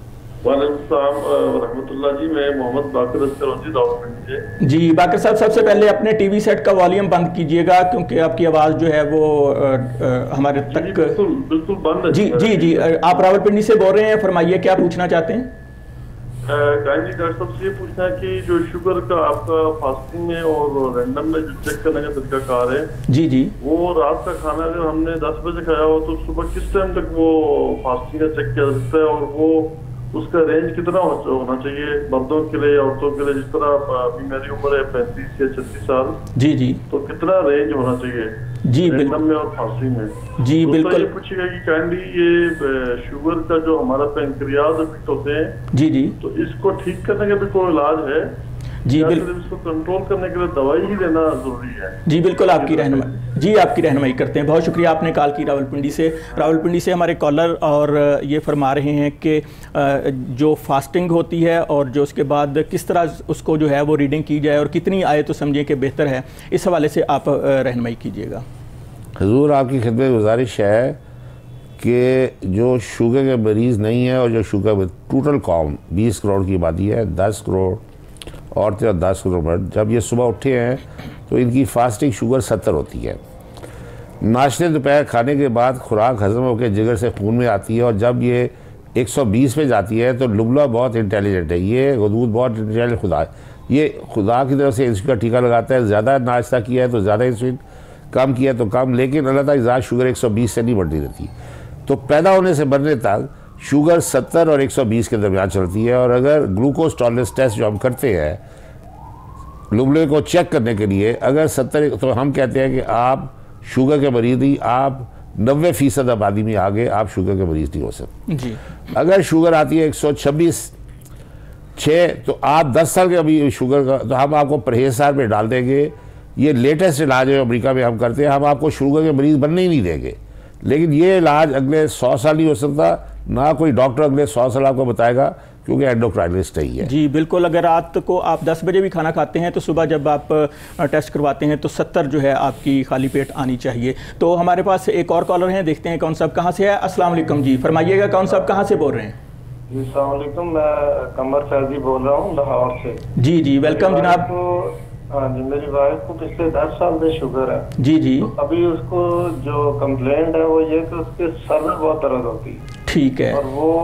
रहमतुल्लाह जी, मैं मोहम्मद बाकर अस्कर जी रावलपिंडी से। जी बाकर साहब, सबसे पहले अपने टीवी सेट का वॉल्यूम बंद कीजिएगा क्योंकि आपकी आवाज़ जो है वो आ, आ, हमारे जी, तक बिल्कुल बिल्कुल बंद है। जी जी जी आप रावलपिंडी से बोल रहे हैं, फरमाइए क्या पूछना चाहते हैं? काइंडली डॉक्टर साहब से ये पूछना है कि जो शुगर का आपका फास्टिंग में और रैंडम में जो चेक करने का तरीकाकार है, जी जी वो रात का खाना अगर हमने दस बजे खाया हो तो सुबह किस टाइम तक वो फास्टिंग का चेक किया जा सकता है, और वो उसका रेंज कितना होना चाहिए मर्दों के लिए, औरतों के लिए? जिस तरह अभी मेरी उम्र है पैंतीस या छत्तीस साल, जी जी तो कितना रेंज होना चाहिए जी रैंडम में और फास्टिंग में? जी बिल्कुल। ये पूछेगा कि काइंडली ये शुगर का जो हमारा पैंक्रियाज इफेक्ट होते हैं, जी जी तो इसको ठीक करने का भी कोई इलाज है? जी बिल्कुल। इसको कंट्रोल करने के लिए दवाई ही लेना जरूरी है? जी बिल्कुल, आपकी रहनुमाई जी आपकी रहनुमाई करते हैं। बहुत शुक्रिया, आपने कॉल की रावलपिंडी से। रावलपिंडी से हमारे कॉलर और ये फरमा रहे हैं कि जो फास्टिंग होती है और जो उसके बाद किस तरह उसको जो है वो रीडिंग की जाए और कितनी आए तो समझें कि बेहतर है, इस हवाले से आप रहनुमाई कीजिएगा। हुजूर, आपकी खिदमत में गुजारिश है कि जो शुगर के मरीज़ नहीं है और जो शुगर में टोटल कौम बीस करोड़ की आबादी है, दस करोड़ औरतें और दस करोड़ मर्द, जब ये सुबह उठे हैं तो इनकी फास्टिंग शुगर सत्तर होती है। नाश्ते दोपहर खाने के बाद खुराक हजम होकर जिगर से खून में आती है और जब ये एक सौ बीस पे जाती है तो लुबला बहुत इंटेलिजेंट है, ये गदूद बहुत इंटेलिजेंट खुदा है, ये खुदा की तरफ से इंसुलिन का टीका लगाता है। ज़्यादा नाश्ता किया है तो ज़्यादा इंसुलिन, कम किया तो कम, लेकिन अल्लाह ताला की ज़ात शुगर एक सौ बीस से नहीं बढ़ती रहती। तो पैदा होने से मरने तक शुगर सत्तर और एक सौ बीस के दरमियान चलती है। और अगर ग्लूकोज टॉलरेंस टेस्ट जो हम करते हैं लुबले को चेक करने के लिए, अगर सत्तर, तो हम कहते हैं कि आप शुगर के मरीज़ ही, आप नब्बे फीसद आबादी में आगे आप शुगर के मरीज़ नहीं हो सकते जी। अगर शुगर आती है एक सौ छब्बीस छः, तो आप दस साल के अभी शुगर का, तो हम आपको परहेजगार में डाल देंगे। ये लेटेस्ट इलाज है अमेरिका में हम करते हैं, हम आपको शुगर के मरीज़ बनने ही नहीं देंगे। लेकिन ये इलाज अगले सौ साल नहीं हो सकता, ना कोई डॉक्टर अगले सौ साल आपको बताएगा, क्योंकि एंडोक्राइनिस्ट ही है। जी बिल्कुल, अगर रात को आप दस बजे भी खाना खाते हैं तो सुबह जब आप टेस्ट करवाते हैं तो सत्तर जो है आपकी खाली पेट आनी चाहिए। तो हमारे पास एक और कॉलर हैं, देखते हैं कौन साहब कहाँ से है। अस्सलाम वालेकुम जी, फरमाइएगा कौन साहब कहाँ से बोल रहे हैं? जी अस्सलाम वालेकुम, मैं कमर फैजी बोल रहा हूँ लाहौर से। जी जी वेलकम जनाब। हाँ जी, मेरी वाइफ को पिछले दस साल से शुगर है। जी जी। तो अभी उसको जो कंप्लेंट है वो ये कि उसके सर में बहुत दर्द होती है। ठीक है। और वो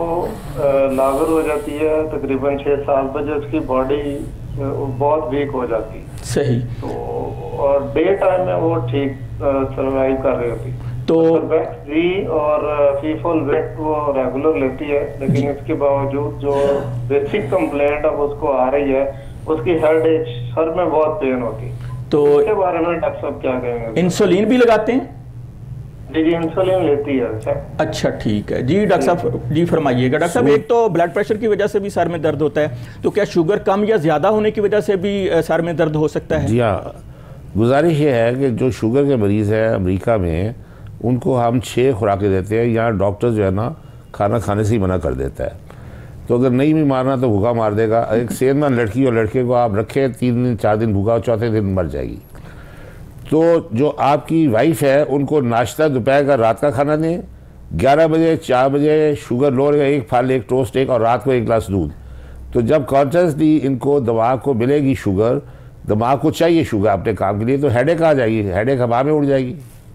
लागर हो जाती है तकरीबन छः साल बजे, उसकी बॉडी बहुत वीक हो जाती है। सही। तो और डे टाइम में वो ठीक सर्वाइव कर रही होती। तो जी और फीफोल वेट वो रेगुलर लेती है, लेकिन इसके बावजूद जो बेसिक कंप्लेंट अब उसको आ रही है, उसकी हेडेक, सर में बहुत पेन होती है। तो इसके बारे में डॉक्टर साहब क्या कहेंगे? इंसुलिन भी लगाते हैं? जी जी इंसुलिन लेती है सर। अच्छा ठीक है जी। डॉक्टर साहब जी फरमाइएगा। डॉक्टर साहब, एक तो ब्लड प्रेशर की वजह से भी सर में दर्द होता है, तो क्या शुगर कम या ज़्यादा होने की वजह से भी सर में दर्द हो सकता है? जी हाँ, गुजारिश ये है कि जो शुगर के मरीज़ हैं अमेरिका में, उनको हम छः खुराकें देते हैं। यहाँ डॉक्टर जो है ना खाना खाने से ही मना कर देता है, तो अगर नहीं भी मारना तो भूखा मार देगा। एक सेहतमंद लड़की और लड़के को आप रखें तीन दिन चार दिन भूखा, चौथे दिन मर जाएगी। तो जो आपकी वाइफ है उनको नाश्ता दोपहर का रात का खाना दें, ग्यारह बजे चार बजे शुगर लो रहेगा, एक फल एक टोस्ट एक, और रात को एक गिलास दूध। तो जब कॉन्शियसली इनको दिमाग को मिलेगी शुगर, दिमाग को चाहिए शुगर अपने काम के लिए, तो हेडेक आ जाएगी, हेडेक हवा में उड़ जाएगी,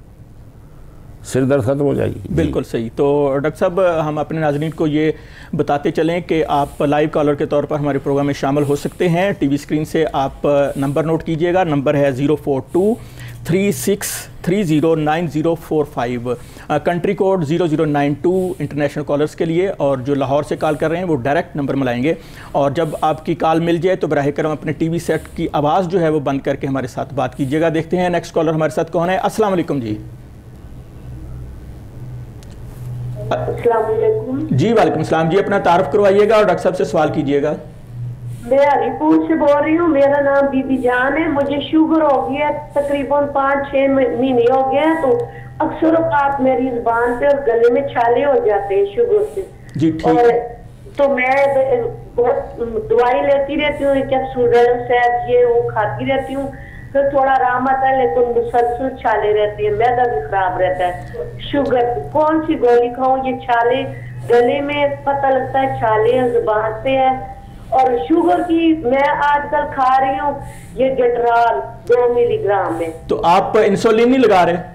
सिर दर्द खत्म हो जाएगी। बिल्कुल सही। तो डॉक्टर साहब, हम अपने नाज़रीन को ये बताते चलें कि आप लाइव कॉलर के तौर पर हमारे प्रोग्राम में शामिल हो सकते हैं। टीवी स्क्रीन से आप नंबर नोट कीजिएगा, नंबर है zero four two three six three zero nine zero four five, country code zero zero nine two international callers के लिए, और जो लाहौर से कॉल कर रहे हैं वो डायरेक्ट नंबर मिलाएंगे। और जब आपकी कॉल मिल जाए तो बराह करम अपने टीवी सेट की आवाज़ जो है वो बंद करके हमारे साथ बात कीजिएगा। देखते हैं नेक्स्ट कॉलर हमारे साथ कौन है। अस्सलाम वालेकुम जी। जी वालेकुम सलाम जी, अपना तारुफ करवाइएगा और डॉक्टर साहब से सवाल कीजिएगा। मैं हरीपुर से बोल रही हूँ, मेरा नाम बीबी जान है। मुझे शुगर हो गया तकरीबन पाँच छह महीने हो गए, तो अक्सर औकात मेरी जुबान पे और गले में छाले हो जाते हैं शुगर से। जी ठीक। और तो मैं बहुत दवाई लेती रहती हूँ, कैप्सूल ये वो खाती रहती हूँ, फिर थोड़ा आराम आता है, लेकिन मुसलसल छाले रहते हैं, मैदा भी खराब रहता है। शुगर कौन सी गोली खाऊं ये छाले गले में पता लगता है, छाले जुबान पे है। और शुगर की मैं आजकल खा रही हूँ ये गेटराल दो मिलीग्राम में। तो आप इंसुलिन नहीं लगा रहे?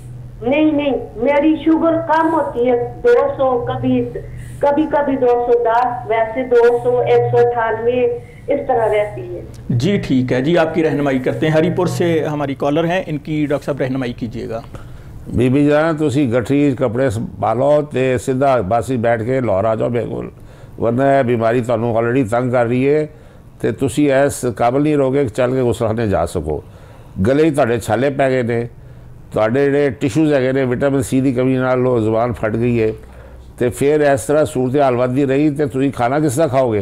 नहीं नहीं, मेरी शुगर कम होती है, दो सौ, कभी कभी कभी दो सौ दस, वैसे दो सौ, एक सौ अठानवे इस तरह रहती है। जी ठीक है जी, आपकी रहनुमाई करते हैं। हरीपुर से हमारी कॉलर हैं, इनकी डॉक्टर साहब रहनुमाई कीजिएगा। बीबी जान तुसी गठरी कपड़े संभालो ते सीधा बासी बैठ के लाहौर आ जाओ बिल्कुल, वरना यह बीमारी तुहानू ऑलरेडी तंग कर रही है तो तुसी इस काबिल नहीं रहोगे कि चल के गुसलखाने जा सको। गले तुहाडे छाले पै गए ने, तुहाडे जिहड़े टिश्यूज़ हैगे ने विटामिन सी की कमी नाल लो जुबान फट गई है, तो फिर इस तरह सूरत हाल वधदी रही तो तुसी खाना किस तरह खाओगे?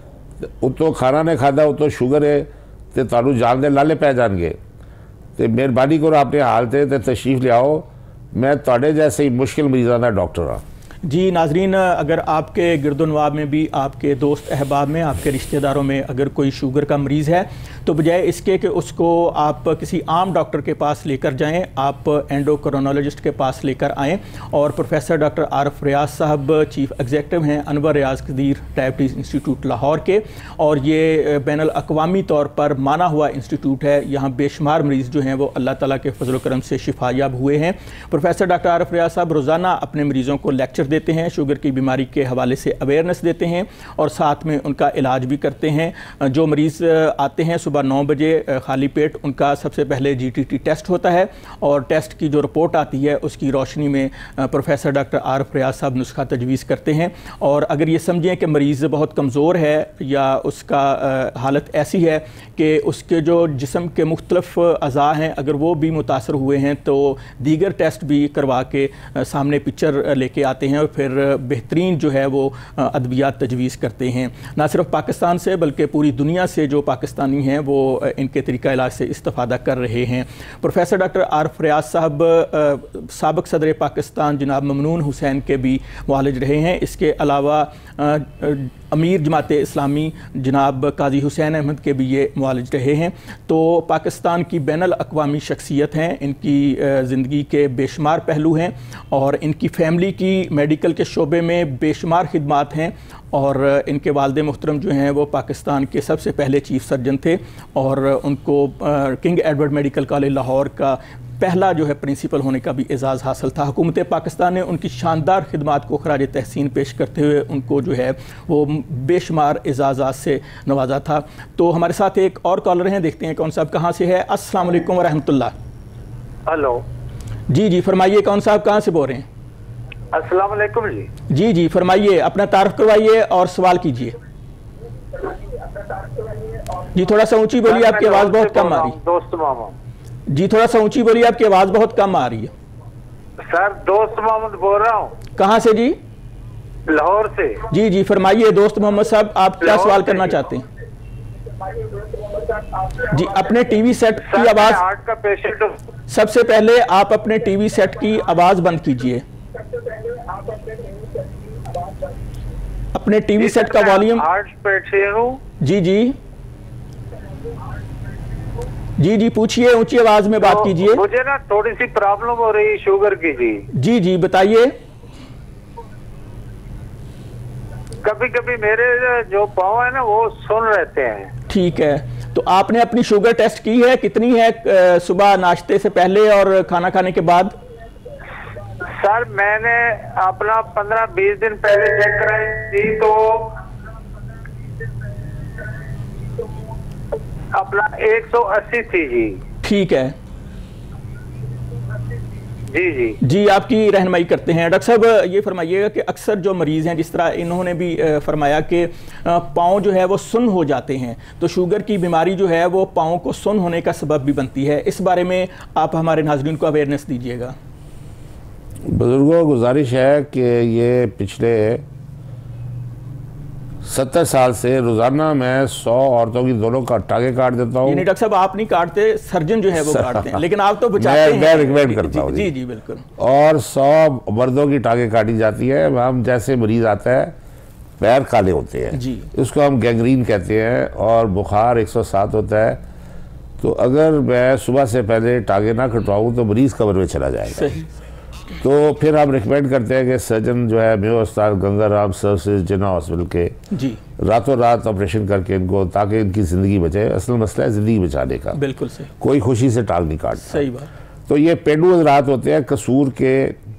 उतों खाना ने खादा, उतों शुगर है तो तुहानू जान दे लाले पै जाएंगे। तो मेहरबानी करो अपने हाल से तो तशरीफ लियाओ, मैं तुहाडे जैसे ही मुश्किल मरीज़ों का डॉक्टर हाँ। जी नाजरीन, अगर आपके गिरदोनवाब में भी, आपके दोस्त अहबाब में, आपके रिश्तेदारों में अगर कोई शुगर का मरीज़ है तो बजाय इसके कि उसको आप किसी आम डॉक्टर के पास लेकर जाएं, आप एंडोक्रोनोलॉजिस्ट के पास लेकर आएं। और प्रोफेसर डॉक्टर आरिफ रियाज साहब चीफ़ एग्जेक्टिव हैं अनवर रियाज कदीर डायबिटीज़ इंस्टीट्यूट लाहौर के, और ये बैनुल अक़वामी तौर पर माना हुआ इंस्टीट्यूट है। यहाँ बेशुमार मरीज़ जो हैं वो अल्लाह ताला के फजल करम से शिफायाब हुए हैं। प्रोफेसर डॉक्टर आरिफ रियाज साहब रोज़ाना अपने मरीज़ों को लेक्चर देते हैं, शुगर की बीमारी के हवाले से अवेयरनेस देते हैं और साथ में उनका इलाज भी करते हैं। जो मरीज़ आते हैं सुबह नौ बजे खाली पेट, उनका सबसे पहले जी टी टी टेस्ट होता है और टेस्ट की जो रिपोर्ट आती है उसकी रोशनी में प्रोफेसर डॉक्टर आरिफ रियाज साहब नुस्खा तजवीज़ करते हैं। और अगर ये समझें कि मरीज़ बहुत कमज़ोर है या उसका हालत ऐसी है कि उसके जो जिस्म के मुख्तलिफ अज़ा हैं अगर वो भी मुतासर हुए हैं तो दीगर टेस्ट भी करवा के सामने पिक्चर लेके आते हैं और फिर बेहतरीन जो है वो अद्वियात तजवीज़ करते हैं। ना सिर्फ पाकिस्तान से बल्कि पूरी दुनिया से जो पाकिस्तानी हैं वो इनके तरीक़ा इलाज से इस्तिफ़ादा कर रहे हैं। प्रोफेसर डॉक्टर आरिफ रियाज साहब साबिक़ सदर पाकिस्तान जनाब ममनून हुसैन के भी मुआलिज रहे हैं। इसके अलावा अमीर जमात इस्लामी जनाब काजी हुसैन अहमद के भी ये मुआलिज रहे हैं। तो पाकिस्तान की बैनुल अक़वामी शख्सियत हैं, इनकी ज़िंदगी के बेशुमार पहलू हैं और इनकी फ़ैमिली की मेडिकल के शोबे में बेशुमार खिदमात हैं। और इनके वालिद मोहतरम जो हैं वो पाकिस्तान के सबसे पहले चीफ़ सर्जन थे और उनको King Edward medical college Lahore का पहला जो है प्रिंसिपल होने का भी एजाज़ हासिल था। हुकूमत पाकिस्तान ने उनकी शानदार खिदमात को खराज तहसीन पेश करते हुए उनको जो है वो बेशुमार एजाज़ात से नवाजा था। तो हमारे साथ एक और कॉलर हैं, देखते हैं कौन साहब कहाँ से है। अस्सलाम वालेकुम वरहमतुल्लाह। हेलो जी जी फरमाइए, कौन साहब कहाँ से बोल रहे हैं? अस्सलाम वालेकुम जी। जी जी फरमाइए, अपना तारुफ करवाइए और सवाल कीजिए। जी थोड़ा सा ऊंची बोलिए, आपकी आवाज़ बहुत कम आ रही है। दोस्त मामा जी थोड़ा सा ऊंची बोलिए, आपकी आवाज़ बहुत कम आ रही है। सर दोस्त मोहम्मद बोल रहा हूँ। कहाँ से जी? लाहौर से। जी जी फरमाइए दोस्त मोहम्मद साहब, आप क्या सवाल करना चाहते हैं? जी अपने टीवी सेट की आवाज़, हार्ट का पेशेंट हूँ। सबसे पहले आप अपने टीवी सेट की आवाज़ बंद कीजिए, अपने टीवी सेट का वॉल्यूम। हार्ट पेशेंट हूँ। जी जी जी जी पूछिए, ऊंची आवाज में बात कीजिए। मुझे ना थोड़ी सी प्रॉब्लम हो रही है शुगर की। जी जी जी बताइए। कभी कभी मेरे जो पाँव है ना वो सुन रहते हैं। ठीक है, तो आपने अपनी शुगर टेस्ट की है? कितनी है सुबह नाश्ते से पहले और खाना खाने के बाद? सर मैंने अपना पंद्रह बीस दिन पहले चेक कराई थी तो अपना एक सौ अस्सी थी जी। ठीक है जी जी जी आपकी रहनुमाई करते हैं। डॉक्टर साहब ये फरमाइएगा कि अक्सर जो मरीज़ हैं, जिस तरह इन्होंने भी फरमाया कि पाँव जो है वो सुन्न हो जाते हैं, तो शुगर की बीमारी जो है वो पाँव को सुन्न होने का सबब भी बनती है। इस बारे में आप हमारे नाज़रीन को अवेयरनेस दीजिएगा। बुजुर्गों गुजारिश है कि ये पिछले सत्तर साल से रोजाना मैं सौ औरतों की दोनों का टागे काट देता हूँ। डॉक्टर साहब आप नहीं काटते, सर्जन जो है वो काटते हैं, लेकिन आप तो बचाते हैं। मैं रिकमेंड करता हूँ। जी जी बिल्कुल। और सौ मर्दों की टागे काटी जाती है। हम जैसे मरीज आता है पैर काले होते हैं जी, उसको हम गैंग्रीन कहते हैं और बुखार एक सौ सात होता है, तो अगर मैं सुबह से पहले टागे ना कटवाऊँ तो मरीज कब्र में चला जाएगा। तो फिर हम रिकमेंड करते हैं कि सर्जन जो है मेयो अस्पताल गंगाराम सर्विसेज जिन्ना हॉस्पिटल के जी रातों रात ऑपरेशन करके इनको, ताकि इनकी ज़िंदगी बचे। असल मसला है ज़िंदगी बचाने का, बिल्कुल सही, कोई खुशी से टाल नहीं काटता। सही बात। तो ये पेंडू हजरात होते हैं कसूर के,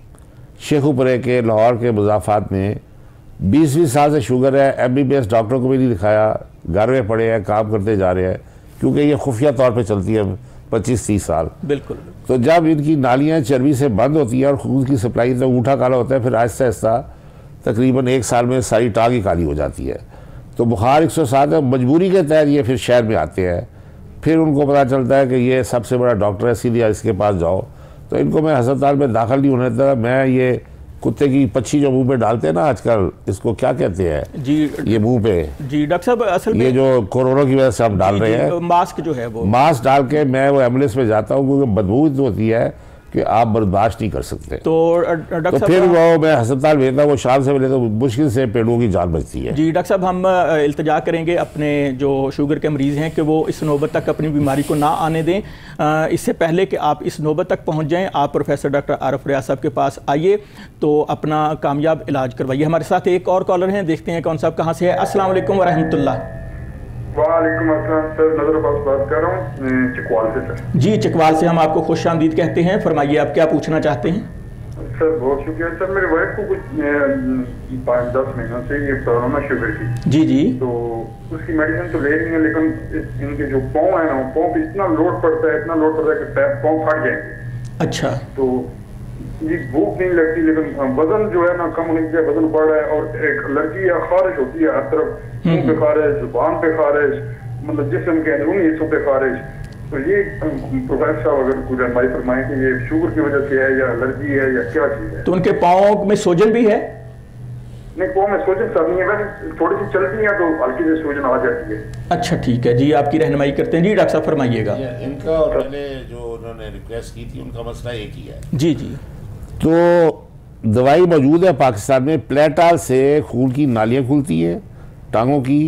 शेखुपुरे के, लाहौर के मुजाफात में बीस बीस साल से शुगर है, M B B S doctor को भी नहीं दिखाया, घर में पड़े हैं, काम करते जा रहे हैं, क्योंकि ये खुफिया तौर पे चलती है पच्चीस तीस साल। बिल्कुल। तो जब इनकी नालियाँ चर्बी से बंद होती हैं और खून की सप्लाई तो ऊँटा काला होता है, फिर आहिस्ता आहिस्ता तकरीबन एक साल में सारी टांग ही काली हो जाती है। तो बुखार एक सौ सात है, मजबूरी के तहत ये फिर शहर में आते हैं। फिर उनको पता चलता है कि ये सबसे बड़ा डॉक्टर है, सीधे इसके पास जाओ। तो इनको मैं अस्पताल में दाखिल नहीं होने देता। मैं ये कुत्ते की पच्छी जो मुंह पे डालते हैं ना आजकल, इसको क्या कहते हैं जी, ये मुंह पे, जी डॉक्टर साहब असल में ये जो कोरोना की वजह से हम डाल रहे हैं, मास्क जो है वो मास्क डाल के मैं वो एम्बुलेंस में जाता हूँ, क्योंकि बदबू तो होती है कि आप बर्दाश्त नहीं कर सकते। तो डॉक्टर तो फिर वो मैं अस्पताल भेजता, वो शाम से मिले तो मुश्किल से पेड़ों की जान बचती है। जी डॉक्टर साहब, हम इल्तिजा करेंगे अपने जो शुगर के मरीज़ हैं कि वो इस नौबत तक अपनी बीमारी को ना आने दें। इससे पहले कि आप इस नौबत तक पहुंच जाएं, आप प्रोफेसर डॉक्टर आरिफ रियाज साहब के पास आइए, तो अपना कामयाब इलाज करवाइए। हमारे साथ एक और कॉलर हैं, देखते हैं कौन साहब कहाँ से है। अस्सलाम वालेकुम वरहमतुल्लाह। वालेकुम अस्सलाम सर, नजर अब्बास बात कर रहा हूँ चिकवाल से सर। जी चिकवाल से हम आपको खुश आमदीद कहते हैं, फरमाइए आप क्या पूछना चाहते हैं। सर बहुत शुक्रिया सर, मेरे वाइफ को कुछ पाँच दस महीनों से ये प्रॉब्लम है शुगर की। जी जी। तो उसकी मेडिसिन तो ले रही है, लेकिन इनके जो पाँव है ना, पाँव पे इतना लोड पड़ता है, इतना लोड पड़ता है कि पैर पाँव फट जाएंगे। अच्छा। तो ये भूख नहीं लगती, लेकिन वजन जो है ना कम होने की वजन बढ़ रहा है, और एक एलर्जी या खारिश होती है हर तरफ, मुंह पे खारिश, जुबान पे खारिश, मतलब जिस्म के अंदरूनी हिस्सों पे खारिश। तो ये प्रोफेसर साहब अगर कुछ रहनुमाई फरमाएं कि ये शुगर की वजह से है या एलर्जी है या क्या चीज है। तो उनके पाँव में सूजन भी है? नहीं, पाँव में सूजन सब नहीं है, वैसे थोड़ी सी चलती है तो हल्की से सूजन आ जाती है। अच्छा ठीक है जी, आपकी रहनुमाई करते हैं। जी डॉक्टर साहब फरमाइएगा। इनका मैंने जो उन्होंने रिक्वेस्ट की थी, उनका मसला एक ही है। जी जी। तो दवाई मौजूद है पाकिस्तान में, प्लेटाल से खून की नालियाँ खुलती हैं टांगों की,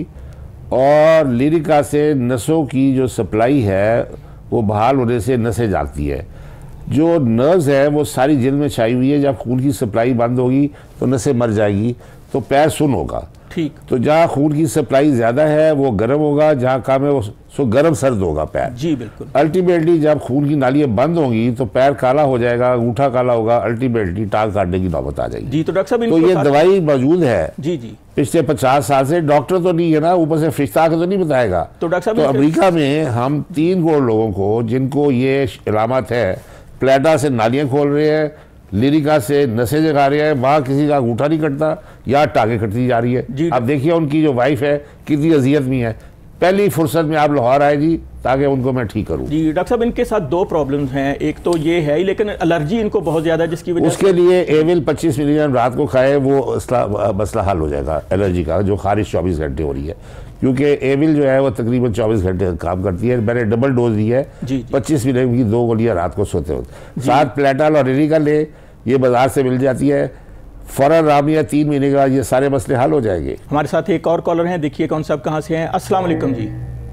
और लिरिका से नसों की जो सप्लाई है वो बहाल होने से नसें जागती है। जो नर्व्स है वो सारी जिल्द में छाई हुई है, जब खून की सप्लाई बंद होगी तो नसें मर जाएगी, तो पैर सुन होगा। ठीक। तो जहाँ खून की सप्लाई ज़्यादा है वो गर्म होगा, जहाँ कम है वो सो गर्म सर्द होगा पैर। जी बिल्कुल। अल्टीमेटली जब खून की नालियाँ बंद होंगी तो पैर काला हो जाएगा, अंगूठा काला होगा, अल्टीमेटली टांग काटने की नौबत आ जाएगी। जी तो डॉक्टर साहब, तो ये दवाई मौजूद है जी जी पिछले पचास साल से। डॉक्टर तो नहीं है ना, ऊपर से फरिश्ता के तो नहीं बताएगा। तो डॉक्टर साहब, तो अमेरिका में हम तीन करोड़ लोगों को जिनको ये इलामत है, प्लेटा से नालियाँ खोल रहे हैं, लिरिका से नसें जगा रहे हैं, वहाँ किसी का अंगूठा नहीं कटता या टांगे कटती जा रही है। अब देखिए उनकी जो वाइफ है कितनी अजियत में है। पहली फुर्सत में आप लाहौर आए जी, ताकि उनको मैं ठीक करूँ। जी डॉक्टर साहब, इनके साथ दो प्रॉब्लम्स हैं, एक तो ये है, लेकिन एलर्जी इनको बहुत ज़्यादा है, जिसकी वजह उसके लिए एविल पच्चीस मिलीग्राम रात को खाए, वो मसला हल हो जाएगा एलर्जी का, जो खारिश चौबीस घंटे हो रही है। क्योंकि एविल जो है वो तकरीबन चौबीस घंटे काम करती है। मैंने डबल डोज दी है, पच्चीस मिलीग्राम की दो गोलियाँ रात को सोते वक्त। साथ प्लेटाल और लिरिका ले, ये बाजार से मिल जाती है, फौरन रामिया तीन महीने का, ये सारे मसले हल हो जाएंगे। हमारे साथ एक और कॉलर हैं, देखिए कौन साहब कहाँ से हैं। अस्सलाम वालेकुम जी।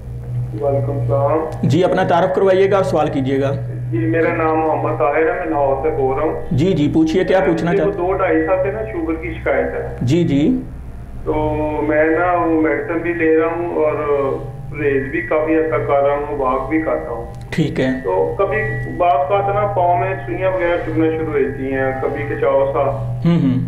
वालेकुम सलाम जी, अपना तारुफ करवाइएगा और सवाल कीजिएगा। जी मेरा नाम मोहम्मद ताहिर है, मैं लाहौर से बोल रहा हूँ। जी जी पूछिए, क्या पूछना चाहते हैं। दो ढाई साल से ना शुगर की शिकायत है। जी जी। तो मैं ना वो मेडिसिन भी ले रहा हूँ और परहेज भी काफी हद तक कर रहा हूँ, वॉक भी करता हूँ। ठीक है। तो कभी बात का ना पाँव में सुइयां वगैरह चुभना शुरू होती हैं, कभी खिंचाव सा। हम्म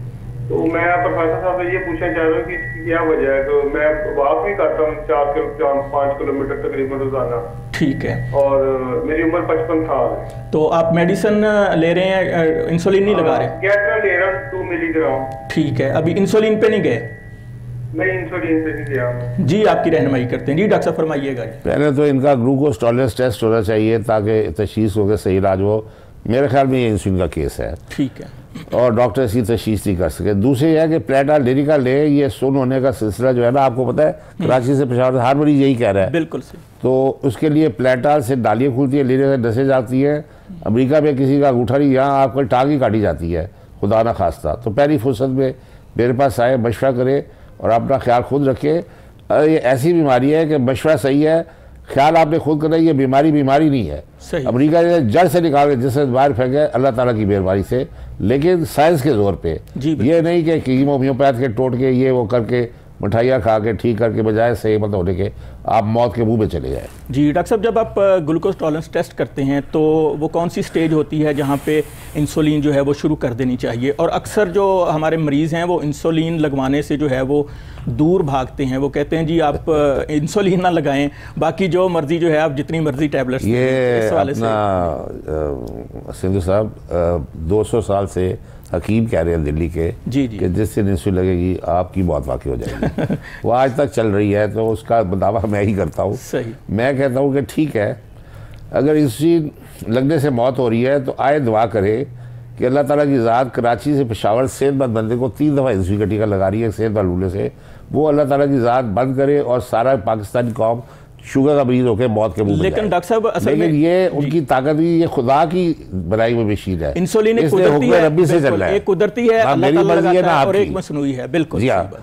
तो मैं प्रोफेसर साहब से ये पूछना चाह रहा हूँ कि क्या वजह है। तो मैं वॉक भी करता हूँ चार किलो पाँच किलोमीटर तकरीबन रोजाना। ठीक है। और मेरी उम्र पचपन साल है। तो आप मेडिसिन ले रहे हैं, इंसुलिन नहीं लगा रहे? गैट्रा ले रहा हूँ टू मिलीग्राम। ठीक है, अभी इंसुलिन पे नहीं गए? नहीं, इंसुलिन से नहीं गया। जी आपकी रहनुमाई करते हैं। जी डॉक्टर साहब फरमाइएगा। पहले तो इनका ग्लूकोज टॉलरेंस टेस्ट होना चाहिए ताकि तशखीस हो के सही इलाज हो। मेरे ख्याल में ये इंसुलिन का केस है। ठीक है। और डॉक्टर इसकी तशखीस नहीं कर सके। दूसरी है कि प्लेटा लिरिका ले, ये सुन होने का सिलसिला जो है ना, आपको पता है कराची से पेशावर हर मरीज यही कह रहा है। बिल्कुल सही। तो उसके लिए प्लेटा से नालियाँ खुलती है, लिरिका से नसें जाती हैं। अमेरिका में किसी का अंगूठा नहीं, यहाँ आपको टांग ही काटी जाती है, खुदा ना खास्ता। तो पहली फुर्सत में मेरे पास आए, मशवरा करें और अपना ख्याल खुद रखें। ये ऐसी बीमारी है कि मशवरा सही है, ख्याल आपने खुद करना, ये बीमारी बीमारी नहीं है। अमेरिका ने जड़ से निकाल के जिससे बाहर फेंके अल्लाह ताला की मेहरबानी से, लेकिन साइंस के जोर पे, ये नहीं कि कीमो होम्योपैथ के टोट के ये वो करके मिठाइयाँ खा के ठीक करके बजाय सेहतमंद होने के आप मौत के मुंह में चले जाए। जी डॉक्टर साहब, जब आप ग्लूकोज टॉलरेंस टेस्ट करते हैं तो वो कौन सी स्टेज होती है जहाँ पे इंसुलिन जो है वो शुरू कर देनी चाहिए? और अक्सर जो हमारे मरीज़ हैं वो इंसुलिन लगवाने से जो है वो दूर भागते हैं, वो कहते हैं जी आप इंसुलिन ना लगाएं, बाकी जो मर्जी जो है आप जितनी मर्जी टैबलेट्स। ये अपना सिंधु साहब दो सौ साल से हकीम कह रहे हैं दिल्ली के जी जी कि जिस दिन इंसुलिन लगेगी आपकी मौत वाकई हो जाएगी। वो आज तक चल रही है, तो उसका दावा मैं ही करता हूँ। मैं कहता हूँ कि ठीक है, अगर इंसुलिन लगने से मौत हो रही है तो आए दुआ करे कि अल्लाह ताला की ज़ात कराची से पेशावर सेहतमंद बंदे को तीन दफ़ा इंसुलिन का टीका लगा रही है सेहतमंद लूले से, वो अल्लाह ताला की ज़ात बंद करे और सारा पाकिस्तानी कौम शुगर का मरीज होकर मौत के मुंह में। लेकिन डॉक्टर साहब असल लेकिन में ये उनकी ताकत भी ये खुदा की बनाई हुई मशीन है। इंसुलिन एक कुदरती है, रब्बी से चल रहा है, एक कुदरती है, अल्लाह ताला लगाता है और एक मसनूई है। बिल्कुल जी हाँ,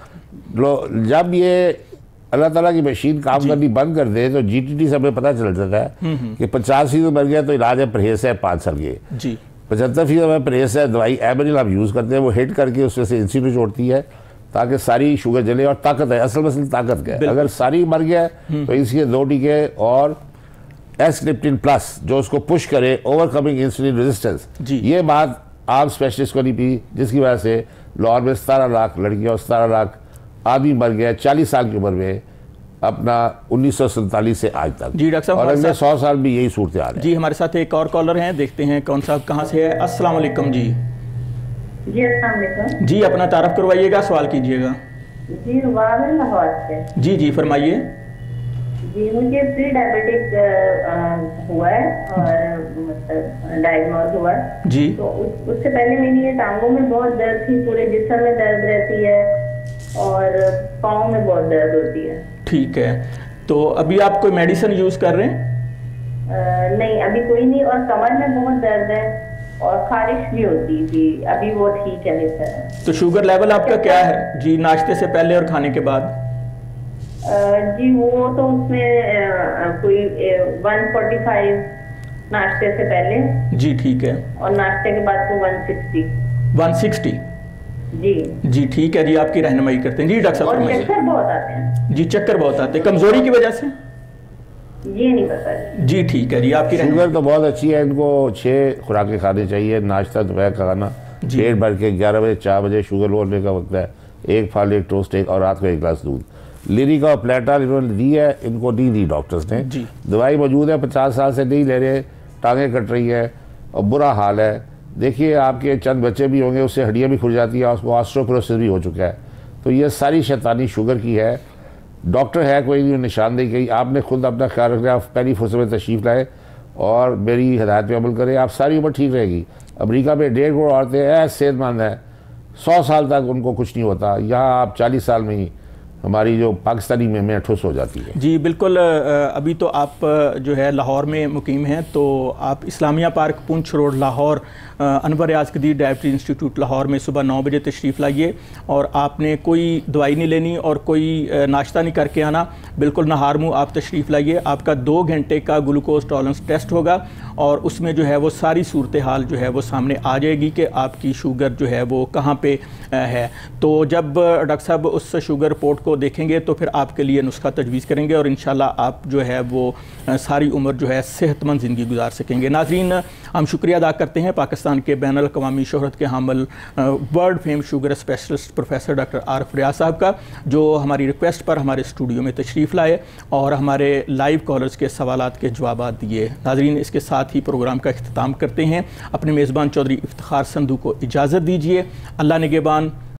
जब ये अल्लाह ताला की मशीन काम करनी बंद कर दे तो जीटीटी से हमें पता चल जाता है कि पचास फीसद मर गया तो इलाज है परहेज है पाँच साल के जी, पचहत्तर फीसद में परहेज है दवाई एबेनिल आप यूज़ करते हैं, वो हिट करके उसमें से इंसुलिन छोड़ती है ताकि सारी शुगर जले और ताकत है, असल मसल ताकत का है। अगर सारी मर गया तो इसके दो टीके और एस्क्रिप्टिन प्लस जो उसको पुश करे ओवरकमिंग इंसुलिन रेजिस्टेंस, ये बात आप स्पेशलिस्ट को नहीं पी, जिसकी वजह से लाहौर में सतारह लाख लड़कियाँ और सतारह लाख आदमी मर गया चालीस साल की उम्र में अपना उन्नीस सौ सैंतालीस से आज तक। जी डॉक्टर साहब, और अगले सौ साल भी यही सूरत हाल है। जी हमारे साथ एक और कॉलर हैं, देखते हैं कौन साहब कहाँ से है। अस्सलाम वालेकुम जी। जी अस्सलाम वालेकुम जी, अपना तारफ करवाइएगा, सवाल कीजिएगा। जी लाहौर से। जी जी फरमाइए। जी मुझे प्री डायबिटिक हुआ है और मतलब डायग्नोज हुआ है जी, तो उस, उससे पहले मेरी ये टांगों में बहुत दर्द थी, पूरे जिस्म में दर्द रहती है और पाँव में बहुत दर्द होती है। ठीक है, तो अभी आप कोई मेडिसिन यूज कर रहे हैं? आ, नहीं अभी कोई नहीं, और कमर में बहुत दर्द है और खारिश भी होती थी, अभी वो ठीक है बेहतर। तो शुगर लेवल आपका क्या है जी, नाश्ते से पहले और खाने के बाद? आ, जी वो तो उसमें आ, कोई वन फोर्टी फाइव नाश्ते से पहले जी, ठीक है, और नाश्ते के बाद तो वन सिक्सटी। वन सिक्सटी जी जी ठीक है जी, आपकी रहनुमाई करते हैं। जी डॉक्टर साहब, चक्कर बहुत आते हैं जी, चक्कर बहुत आते हैं, कमजोरी की वजह से? ये नहीं पता जी, ठीक है जी, आपकी शुगर तो बहुत अच्छी है, इनको छः खुराकें खानी चाहिए, नाश्ता दोपहर का खाना पेट भर के, ग्यारह बजे चार बजे शुगर लो होने का वक्त है, एक फल एक टोस्ट एक और रात को एक गिलास दूध। लिरिका और प्लेटा इन्होंने दी है, इनको नहीं दी डॉक्टर्स ने जी, दवाई मौजूद है, पचास साल से नहीं ले रहे, टांगें कट रही है और बुरा हाल है। देखिए आपके चंद बच्चे भी होंगे, उससे हड्डियाँ भी खुल जाती है, उसको ऑस्टियोपोरोसिस भी हो चुका है। तो ये सारी शैतानी शुगर की है। डॉक्टर है कोई नहीं, निशानदेही की, आपने खुद अपना ख्याल रखें, आप पहली फुर्सत में तशरीफ़ लाए और मेरी हिदायत पे अमल करें, आप सारी उम्र ठीक रहेगी। अमेरिका में डेढ़ करोड़ औरतें ऐसे सेहतमंद हैं, सौ साल तक उनको कुछ नहीं होता, यहाँ आप चालीस साल में ही हमारी जो पाकिस्तानी में में ठुस हो जाती है। जी बिल्कुल, अभी तो आप जो है लाहौर में मुकीम हैं, तो आप Islamia park Poonch road Lahore Anwar Riaz Qadir diabetes institute Lahore में सुबह नौ बजे तशरीफ़ लाइए और आपने कोई दवाई नहीं लेनी और कोई नाश्ता नहीं करके आना, बिल्कुल नहार मुँह आप तशरीफ़ लाइए। आपका दो घंटे का ग्लूकोज टॉलरेंस टेस्ट होगा और उसमें जो है वो सारी सूरत हाल जो है वो सामने आ जाएगी कि आपकी शुगर जो है वो कहाँ पे है। तो जब डॉक्टर साहब उस शुगर रिपोर्ट को देखेंगे तो फिर आपके लिए नुस्खा तजवीज़ करेंगे और इंशाल्लाह आप जो है वो सारी उम्र जो है सेहतमंद ज़िंदगी गुजार सकेंगे। नाज़रीन, हम शुक्रिया अदा करते हैं पाकिस्तान के बैनुल अक़वामी शोहरत के हामिल world fame sugar specialist professor doctor Arif Riaz साहब का, जो हमारी रिक्वेस्ट पर हमारे स्टूडियो में तशरीफ़ लाए और हमारे लाइव कॉलर्स के सवालात के जवाब दिए। नाज़रीन, इसके साथ ही प्रोग्राम का इख्तिताम करते हैं। अपने मेज़बान चौधरी इफ्तिखार संधू को इजाज़त दीजिए। अल्लाह निगहबान,